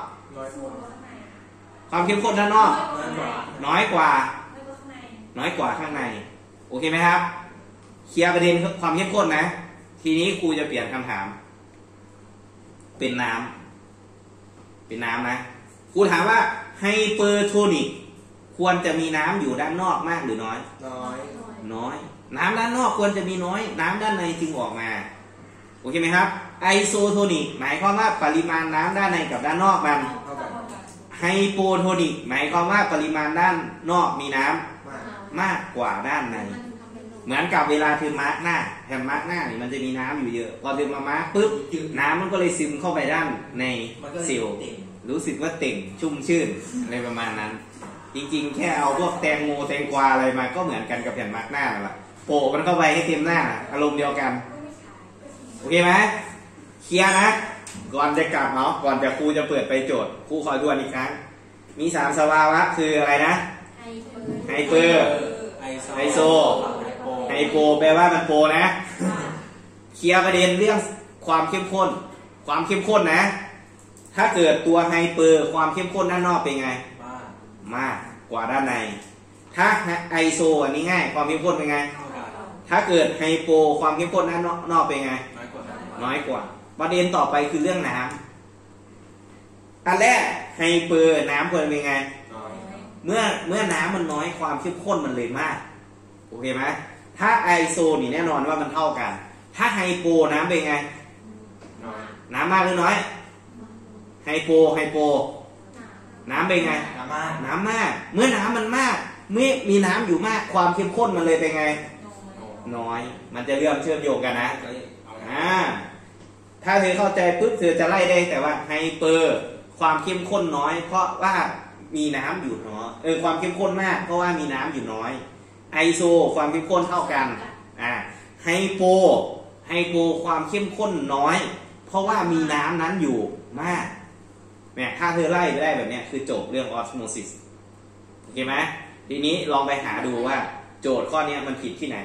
ความเข้มข้นด้านนอกน้อยกว่าน้อยกว่าข้างในโอเคไหมครับเคลียร์ประเด็นความเข้มข้นนะทีนี้ครูจะเปลี่ยนคำถามเป็นน้ำเป็นน้ำนะครูถามว่าไฮเปอร์โทนิกควรจะมีน้ำอยู่ด้านนอกมากหรือน้อยน้อยน้อยน้ำด้านนอกควรจะมีน้อยน้ำด้านในจึงออกมาโอเคไหมครับไอโซโทนิกหมายความว่าปริมาณน้ำด้านในกับด้านนอกมันไฮโปโทนิกหมายความว่าปริมาณด้านนอกมีน้ำมากกว่าด้านในเหมือนกับเวลาเธอมาร์กหน้าแผ่นมาร์กหน้านี่มันจะมีน้ำอยู่เยอะพอเธอมามาร์กปุ๊บน้ำมันก็เลยซึมเข้าไปด้านในเซลล์รู้สึกว่าเต่งชุ่มชื่นอะไรประมาณนั้นจริงๆแค่เอาพวกแตงโมแตงกวาอะไรมาก็เหมือนกันกับแผ่นมาร์กหน้านั่นแหละโปะมันเข้าไปให้เต็มหน้าอารมณ์เดียวกันโอเคไหมเคลียร์นะก่อนจะกลับเนาะก่อนจะครูจะเปิดไปโจทย์ครูขอทวนอีกครั้งมีสามสภาวะคืออะไรนะไฮเปอร์ไฮโซไฮโปแปลว่ามันโปนะเคลียร์ประเด็นเรื่องความเข้มข้นความเข้มข้นนะถ้าเกิดตัวไฮเปอร์ความเข้มข้นด้านนอกเป็นไงมากกว่าด้านในถ้าไอโซอันนี้ง่ายความเข้มข้นเป็นไงถ้าเกิดไฮโปความเข้มข้นด้านนอกเป็นไงน้อยกว่าประเด็นต่อไปคือเรื่องน้ำอันแรกไฮเปอร์น้ำควรเป็นไงเมื่อเมื่อน้ำมันน้อยความเข้มข้นมันเลยมากโอเคไหมถ้าไอโซนี่แน่นอนว่ามันเท่ากันถ้าไฮโปน้ำเป็นไงน้ำมากหรือน้อยไฮโปไฮโปน้ำเป็นไงน้ำมากน้ำมากเมื่อน้ำมันมากเมื่อมีน้ำอยู่มากความเข้มข้นมันเลยเป็นไงน้อยมันจะเรื่องเชื่อมโยงกันนะอ่าถ้าเธอเข้าใจปุ๊บเธอจะไล่ได้แต่ว่าไฮเปอร์ความเข้มข้นน้อยเพราะว่ามีน้ำอยู่น้อยเออความเข้มข้นมากเพราะว่ามีน้ำอยู่น้อยไอโซความเข้มข้นเท่ากันอ่าไฮโปไฮโปความเข้มข้นน้อยเพราะว่ามีน้ำนั้นอยู่มากเนี่ยถ้าเธอไล่ไปได้แบบเนี้ยคือจบเรื่องออสโมซิสโอเคไหมทีนี้ลองไปหาดูว่าโจทย์ข้อนี้มันผิดที่ไหน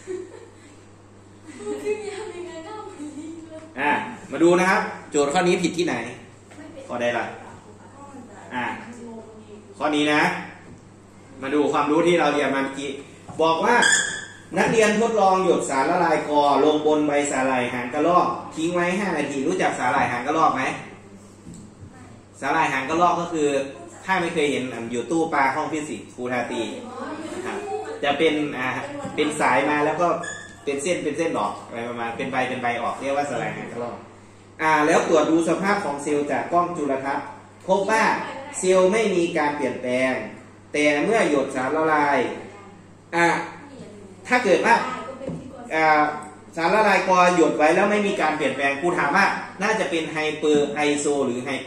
อ่ามาดูนะครับโจทย์ข้อนี้ผิดที่ไหนข้อใดล่ะอ่าข้อนี้นะมาดูความรู้ที่เราเรียนมาเมื่อกี้บอกว่านักเรียนทดลองหยดสารละลายกอลงบนใบสาหร่ายหางกระรอกทิ้งไว้ห้านาทีรู้จักสาหร่ายหางกระรอกไหมสาหร่ายหางกระรอกก็คือถ้าไม่เคยเห็นอยู่ตู้ปลาห้องฟิสิกส์ครูทาตีนะครับจะเป็นอ่าเป็นสายมาแล้วก็เป็นเส้นเป็นเส้นออกอะไรประมาณเป็นใบเป็นใบออกเรียกว่าสาหร่ายหางกระรอกอ่าแล้วตรวจดูสภาพของเซลล์จากกล้องจุลทรรศน์พบว่าเซลล์ไม่มีการเปลี่ยนแปลงแต่เมื่อหยดสารละลายอ่าถ้าเกิดว่าอ่าสารละลายกอหยดไว้แล้วไม่มีการเปลี่ยนแปลงครูถามว่าน่าจะเป็นไฮเปอร์ไอโซหรือไฮโป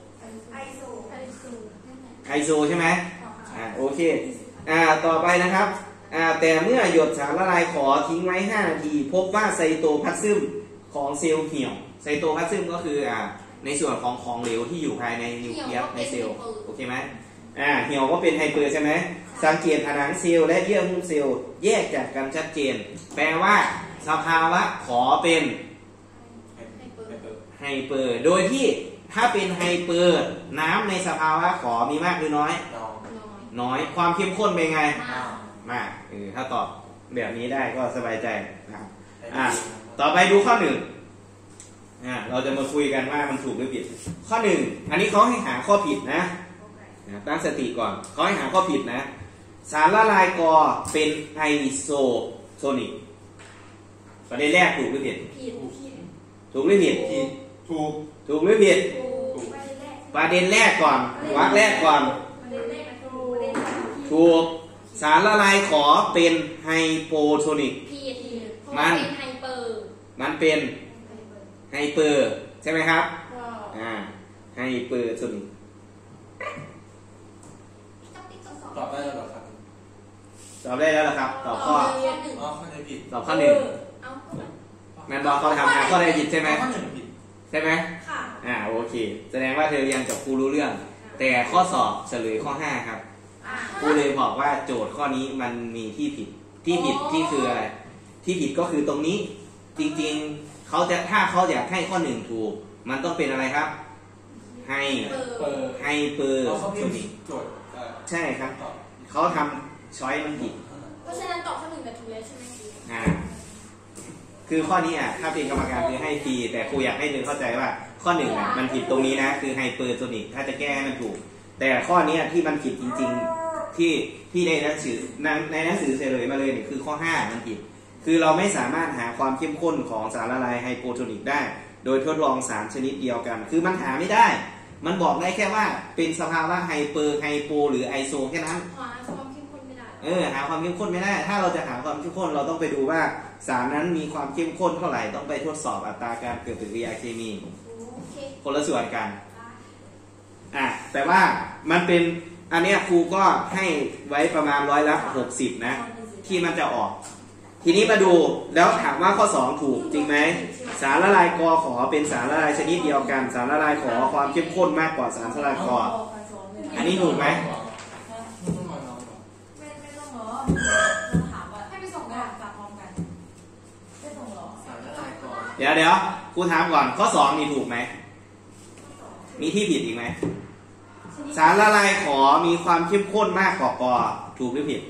ไอโซใช่ไหมอ่าโอเคอ่าต่อไปนะครับอ่าแต่เมื่อหยดสารละลายขอทิ้งไว้ห้านาทีพบว่าไซโตพลาสซึมของเซลล์เหี่ยวไซโตพลาสซึมก็คืออ่าในส่วนของของเหลวที่อยู่ภายในนิวเคลียสในเซลล์โอเคไหมอ่าเหี่ยวก็เป็นไฮเปอร์ใช่ไหมสังเกตผนังเซลล์และเยื่อหุ้มเซลล์แยกจากกันชัดเจนแปลว่าสภาวะขอเป็นไฮเปอร์โดยที่ถ้าเป็นไฮเปอร์น้ำในสภาวะขอมีมากหรือน้อยน้อยความเข้มข้นเป็นไงมากเออถ้าตอบแบบนี้ได้ก็สบายใจนะครับอ่าต่อไปดูข้อหนึ่งอ่าเราจะมาคุยกันว่ามันถูกหรือผิดข้อหนึ่งอันนี้เขาให้หาข้อผิดนะตั้งสติก่อนเขาให้หาข้อผิดนะสารละลายกอเป็นไอโซโทนิกประเด็นแรกถูกหรือผิดผิดผิดถูกหรือผิดผิดถูกถูกหรือผิดถูกประเด็นแรกประเด็นแรกก่อนวรรคแรกก่อนประเด็นแรกนะถูกประเด็นแรกผิดถูกสารละลายขอเป็นไฮโปโทนิกผิดเพราะว่าเป็นไฮเปอร์มันเป็นไฮเปอร์ใช่ไหมครับก็อ่าไฮเปอร์โทนิกตอบได้แล้วเหรอครับตอบได้แล้วเหรอครับตอบข้อหนึ่งอ๋อข้อไหนผิดตอบข้อหนึ่งเอาแมนบอกเขาทำงานข้อใดผิดใช่ไหมข้อหนึ่งผิดใช่ไหมค่ะอ่าโอเค แสดงว่าเธอเรียนกับครูรู้เรื่อง แต่ข้อสอบเฉลยข้อห้าครับอ่าครูเลยบอกว่าโจทย์ข้อนี้มันมีที่ผิดที่ผิดที่คืออะไรที่ผิดก็คือตรงนี้ จริงๆเขาจะถ้าเขาอยากให้ข้อหนึ่งถูก มันต้องเป็นอะไรครับไฮเปอร์ไฮเปอร์เราเขาโทพิมนิกพ์โจทย์เอ่อใช่ครับตอบเขาทำช้อยมันผิดเพราะฉะนั้นตอบข้อหนึ่งแบบถูกแล้วใช่ไหมครูอ่าคือข้อนี้อ่ะถ้าเป็นกรรมการคือให้ฟรีแต่ครูอยากให้เธอเข้าใจว่าข้อหนึ่งอ่ะมันผิดตรงนี้นะคือไฮเปอร์โทนิกถ้าจะแก้ให้มันถูก แต่ข้อนี้ที่มันผิดจริงๆที่ที่ในหนังสือในหนังสือเฉลยมาเลยเนี่ยคือข้อห้ามันผิด คือเราไม่สามารถหาความเข้มข้นของสารละลายไฮโปโทนิกได้ โดยทดลองสารชนิดเดียวกัน คือมันหาไม่ได้ มันบอกได้แค่ว่าเป็นสภาวะไฮเปอร์ไฮโปหรือไอโซแค่นั้นหาความเข้มข้นไม่ได้เออหาความเข้มข้นไม่ได้ ถ้าเราจะหาความเข้มข้นเราต้องไปดูว่าสารนั้นมีความเข้มข้นเท่าไหร่ต้องไปทดสอบอัตราการเกิดปฏิกิริยาเคมีโอเคคนละส่วนกันอ่ะแต่ว่ามันเป็นอันเนี้ยครูก็ให้ไว้ประมาณร้อยละหกสิบนะที่มันจะออก ทีนี้มาดูแล้วถามว่าข้อสองถูกจริงไหมสารละลายกอขอเป็นสารละลายชนิดเดียวกัน สารละลายขอความเข้มข้นมากกว่าสารละลายกออันนี้ถูกไหมต้องมาลองก่อนไม่ไม่ต้องหรอเราถามว่าให้ไปส่งกกัาน รกลับพร้อมกันไม่ส่งหรอสารละลายก่อนเดี๋ยวเดี๋ยวครูถามก่อนข้อสองนี่ถูกไหมมีที่ผิดอีกไหมสารละลายขอมีความเข้มข้นมากกว่ากอถูกหรือผิด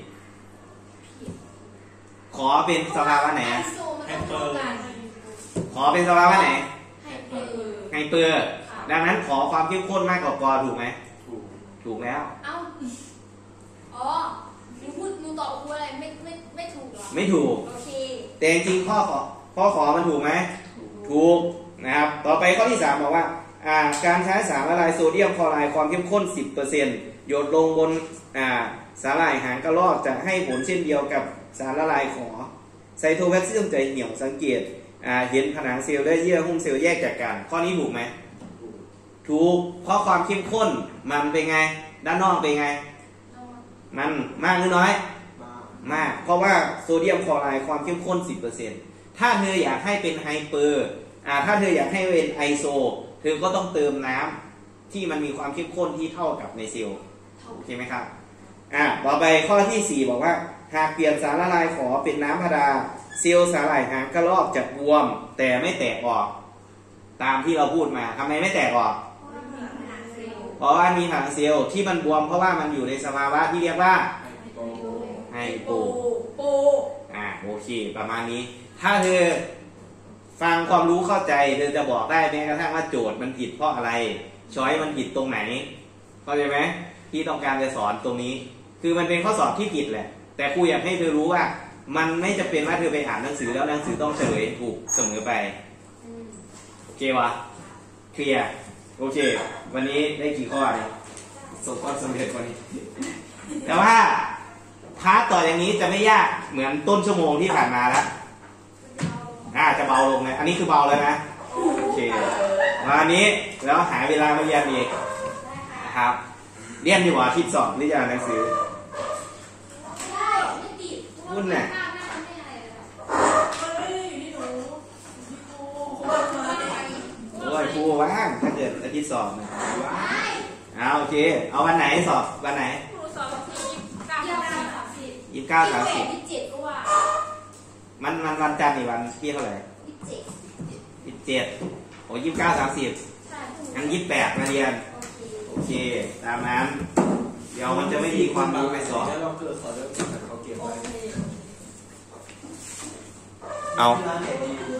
ขอเป็นสภาวะไหนไฮอะโซมันต้องเท่ากันขอเป็นสภาวะไหนไฮเปอร์ไฮเปอร์ดังนั้นขอความเข้มข้นมากกว่ากอถูกไหมถูกถูกแล้วเอ้าอ๋อหนูพูดหนูตอบครูอะไรไม่ไม่ไม่ถูกเหรอไม่ถูกโอเคแต่จริงๆข้อขอข้อขอมันถูกไหมถูกนะครับต่อไปข้อที่สามบอกว่าอ่าการใช้สารละลายโซเดียมคลอไรด์ความเข้มข้น สิบเปอร์เซ็นต์ หยดลงบนอ่าสาหร่ายหางกระรอกจะให้ผลเช่นเดียวกับสารละลายขอไซโทแบคทีเรียมจะเหี่ยวสังเกตอ่าเห็นผนังเซลล์และเยื่อหุ้มเซลล์แยกจากกันข้อนี้ถูกไหมถูกถูกเพราะความเข้มข้นมันเป็นไงด้านนอกเป็นไงเอามันมากหรือน้อยมากมากเพราะว่าโซเดียมคลอไรด์ความเข้มข้น สิบเปอร์เซ็นต์ ถ้าเธออยากให้เป็นไฮเปอร์อ่าถ้าเธออยากให้เป็นไอโซเธอก็ต้องเติมน้ำที่มันมีความเข้มข้นที่เท่ากับในเซลล์โอเคไหมครับอ่าต่อไปข้อที่สี่บอกว่าหากเปลี่ยนสารละลายขอเป็นน้ำพาราเซลล์สาหร่ายหางกระรอกจะบวม แต่ไม่แตกออก ตามที่เราพูดมาทำไมไม่แตกออก เพราะว่ามีผนังเซลล์ที่มันบวมเพราะว่ามันอยู่ในสภาวะที่เรียกว่าไฮโปไฮโปโปอ่าโอเคประมาณนี้ ถ้าเธอฟังความรู้เข้าใจเธอจะบอกได้แม้กระทั่งว่าโจทย์มันผิดเพราะอะไรช้อยมันผิดตรงไหนเข้าใจไหมที่ต้องการจะสอนตรงนี้ คือมันเป็นข้อสอบที่ผิดแหละ แต่ครูอยากให้เธอรู้ว่า มันไม่จะเป็นว่าเธอไปอ่านหนังสือแล้วหนังสือต้องเฉลยถูกเสมอไปโอเควะเคลียร์โอเค วันนี้ได้กี่ข้อเนี่ยสมความสำเร็จวันนี้ แต่ว่าพาร์ทต่ออย่างนี้จะไม่ยากเหมือนต้นชั่วโมงที่ผ่านมาแล้วอ่าจะเบาลงเลยอันนี้คือเบาแล้วนะโอเควันนี้แล้วหาเวลามาเรียนอีกนะครับเรียนอยู่ว่าอาทิตย์สองหรือจะอ่านหนังสือได้ไม่ติดวุ่นน่ะหน้าหน้าไม่อะไรเลยมันไม่ได้อยู่ที่หนูอยู่ที่ครูครูบอกมาโอ้ยครูว่างถ้าเกิดอาทิตย์สองนะว้าเอาโอเค เอาวันไหนสอบวันไหนครูสอนที่เก้าสามสิบยี่สิบเก้าสามสิบยี่สิบเจ็ดก็ว่ามันมันวันจันทร์นี่วันที่เท่าไหร่ยี่สิบเจ็ดยี่สิบเจ็ดโอ้ยี่สิบเก้าสามสิบใช่พรุ่งงั้นนี้ยี่สิบแปดมาเรียนโอเคโอเค ตามนั้นเดี๋ยวมันจะไม่มีความรู้ไปสอบแล้วเราเกิดขอเริ่มจากเขาเก็บโอไว้เคเอาที่ร้านเน็ตดี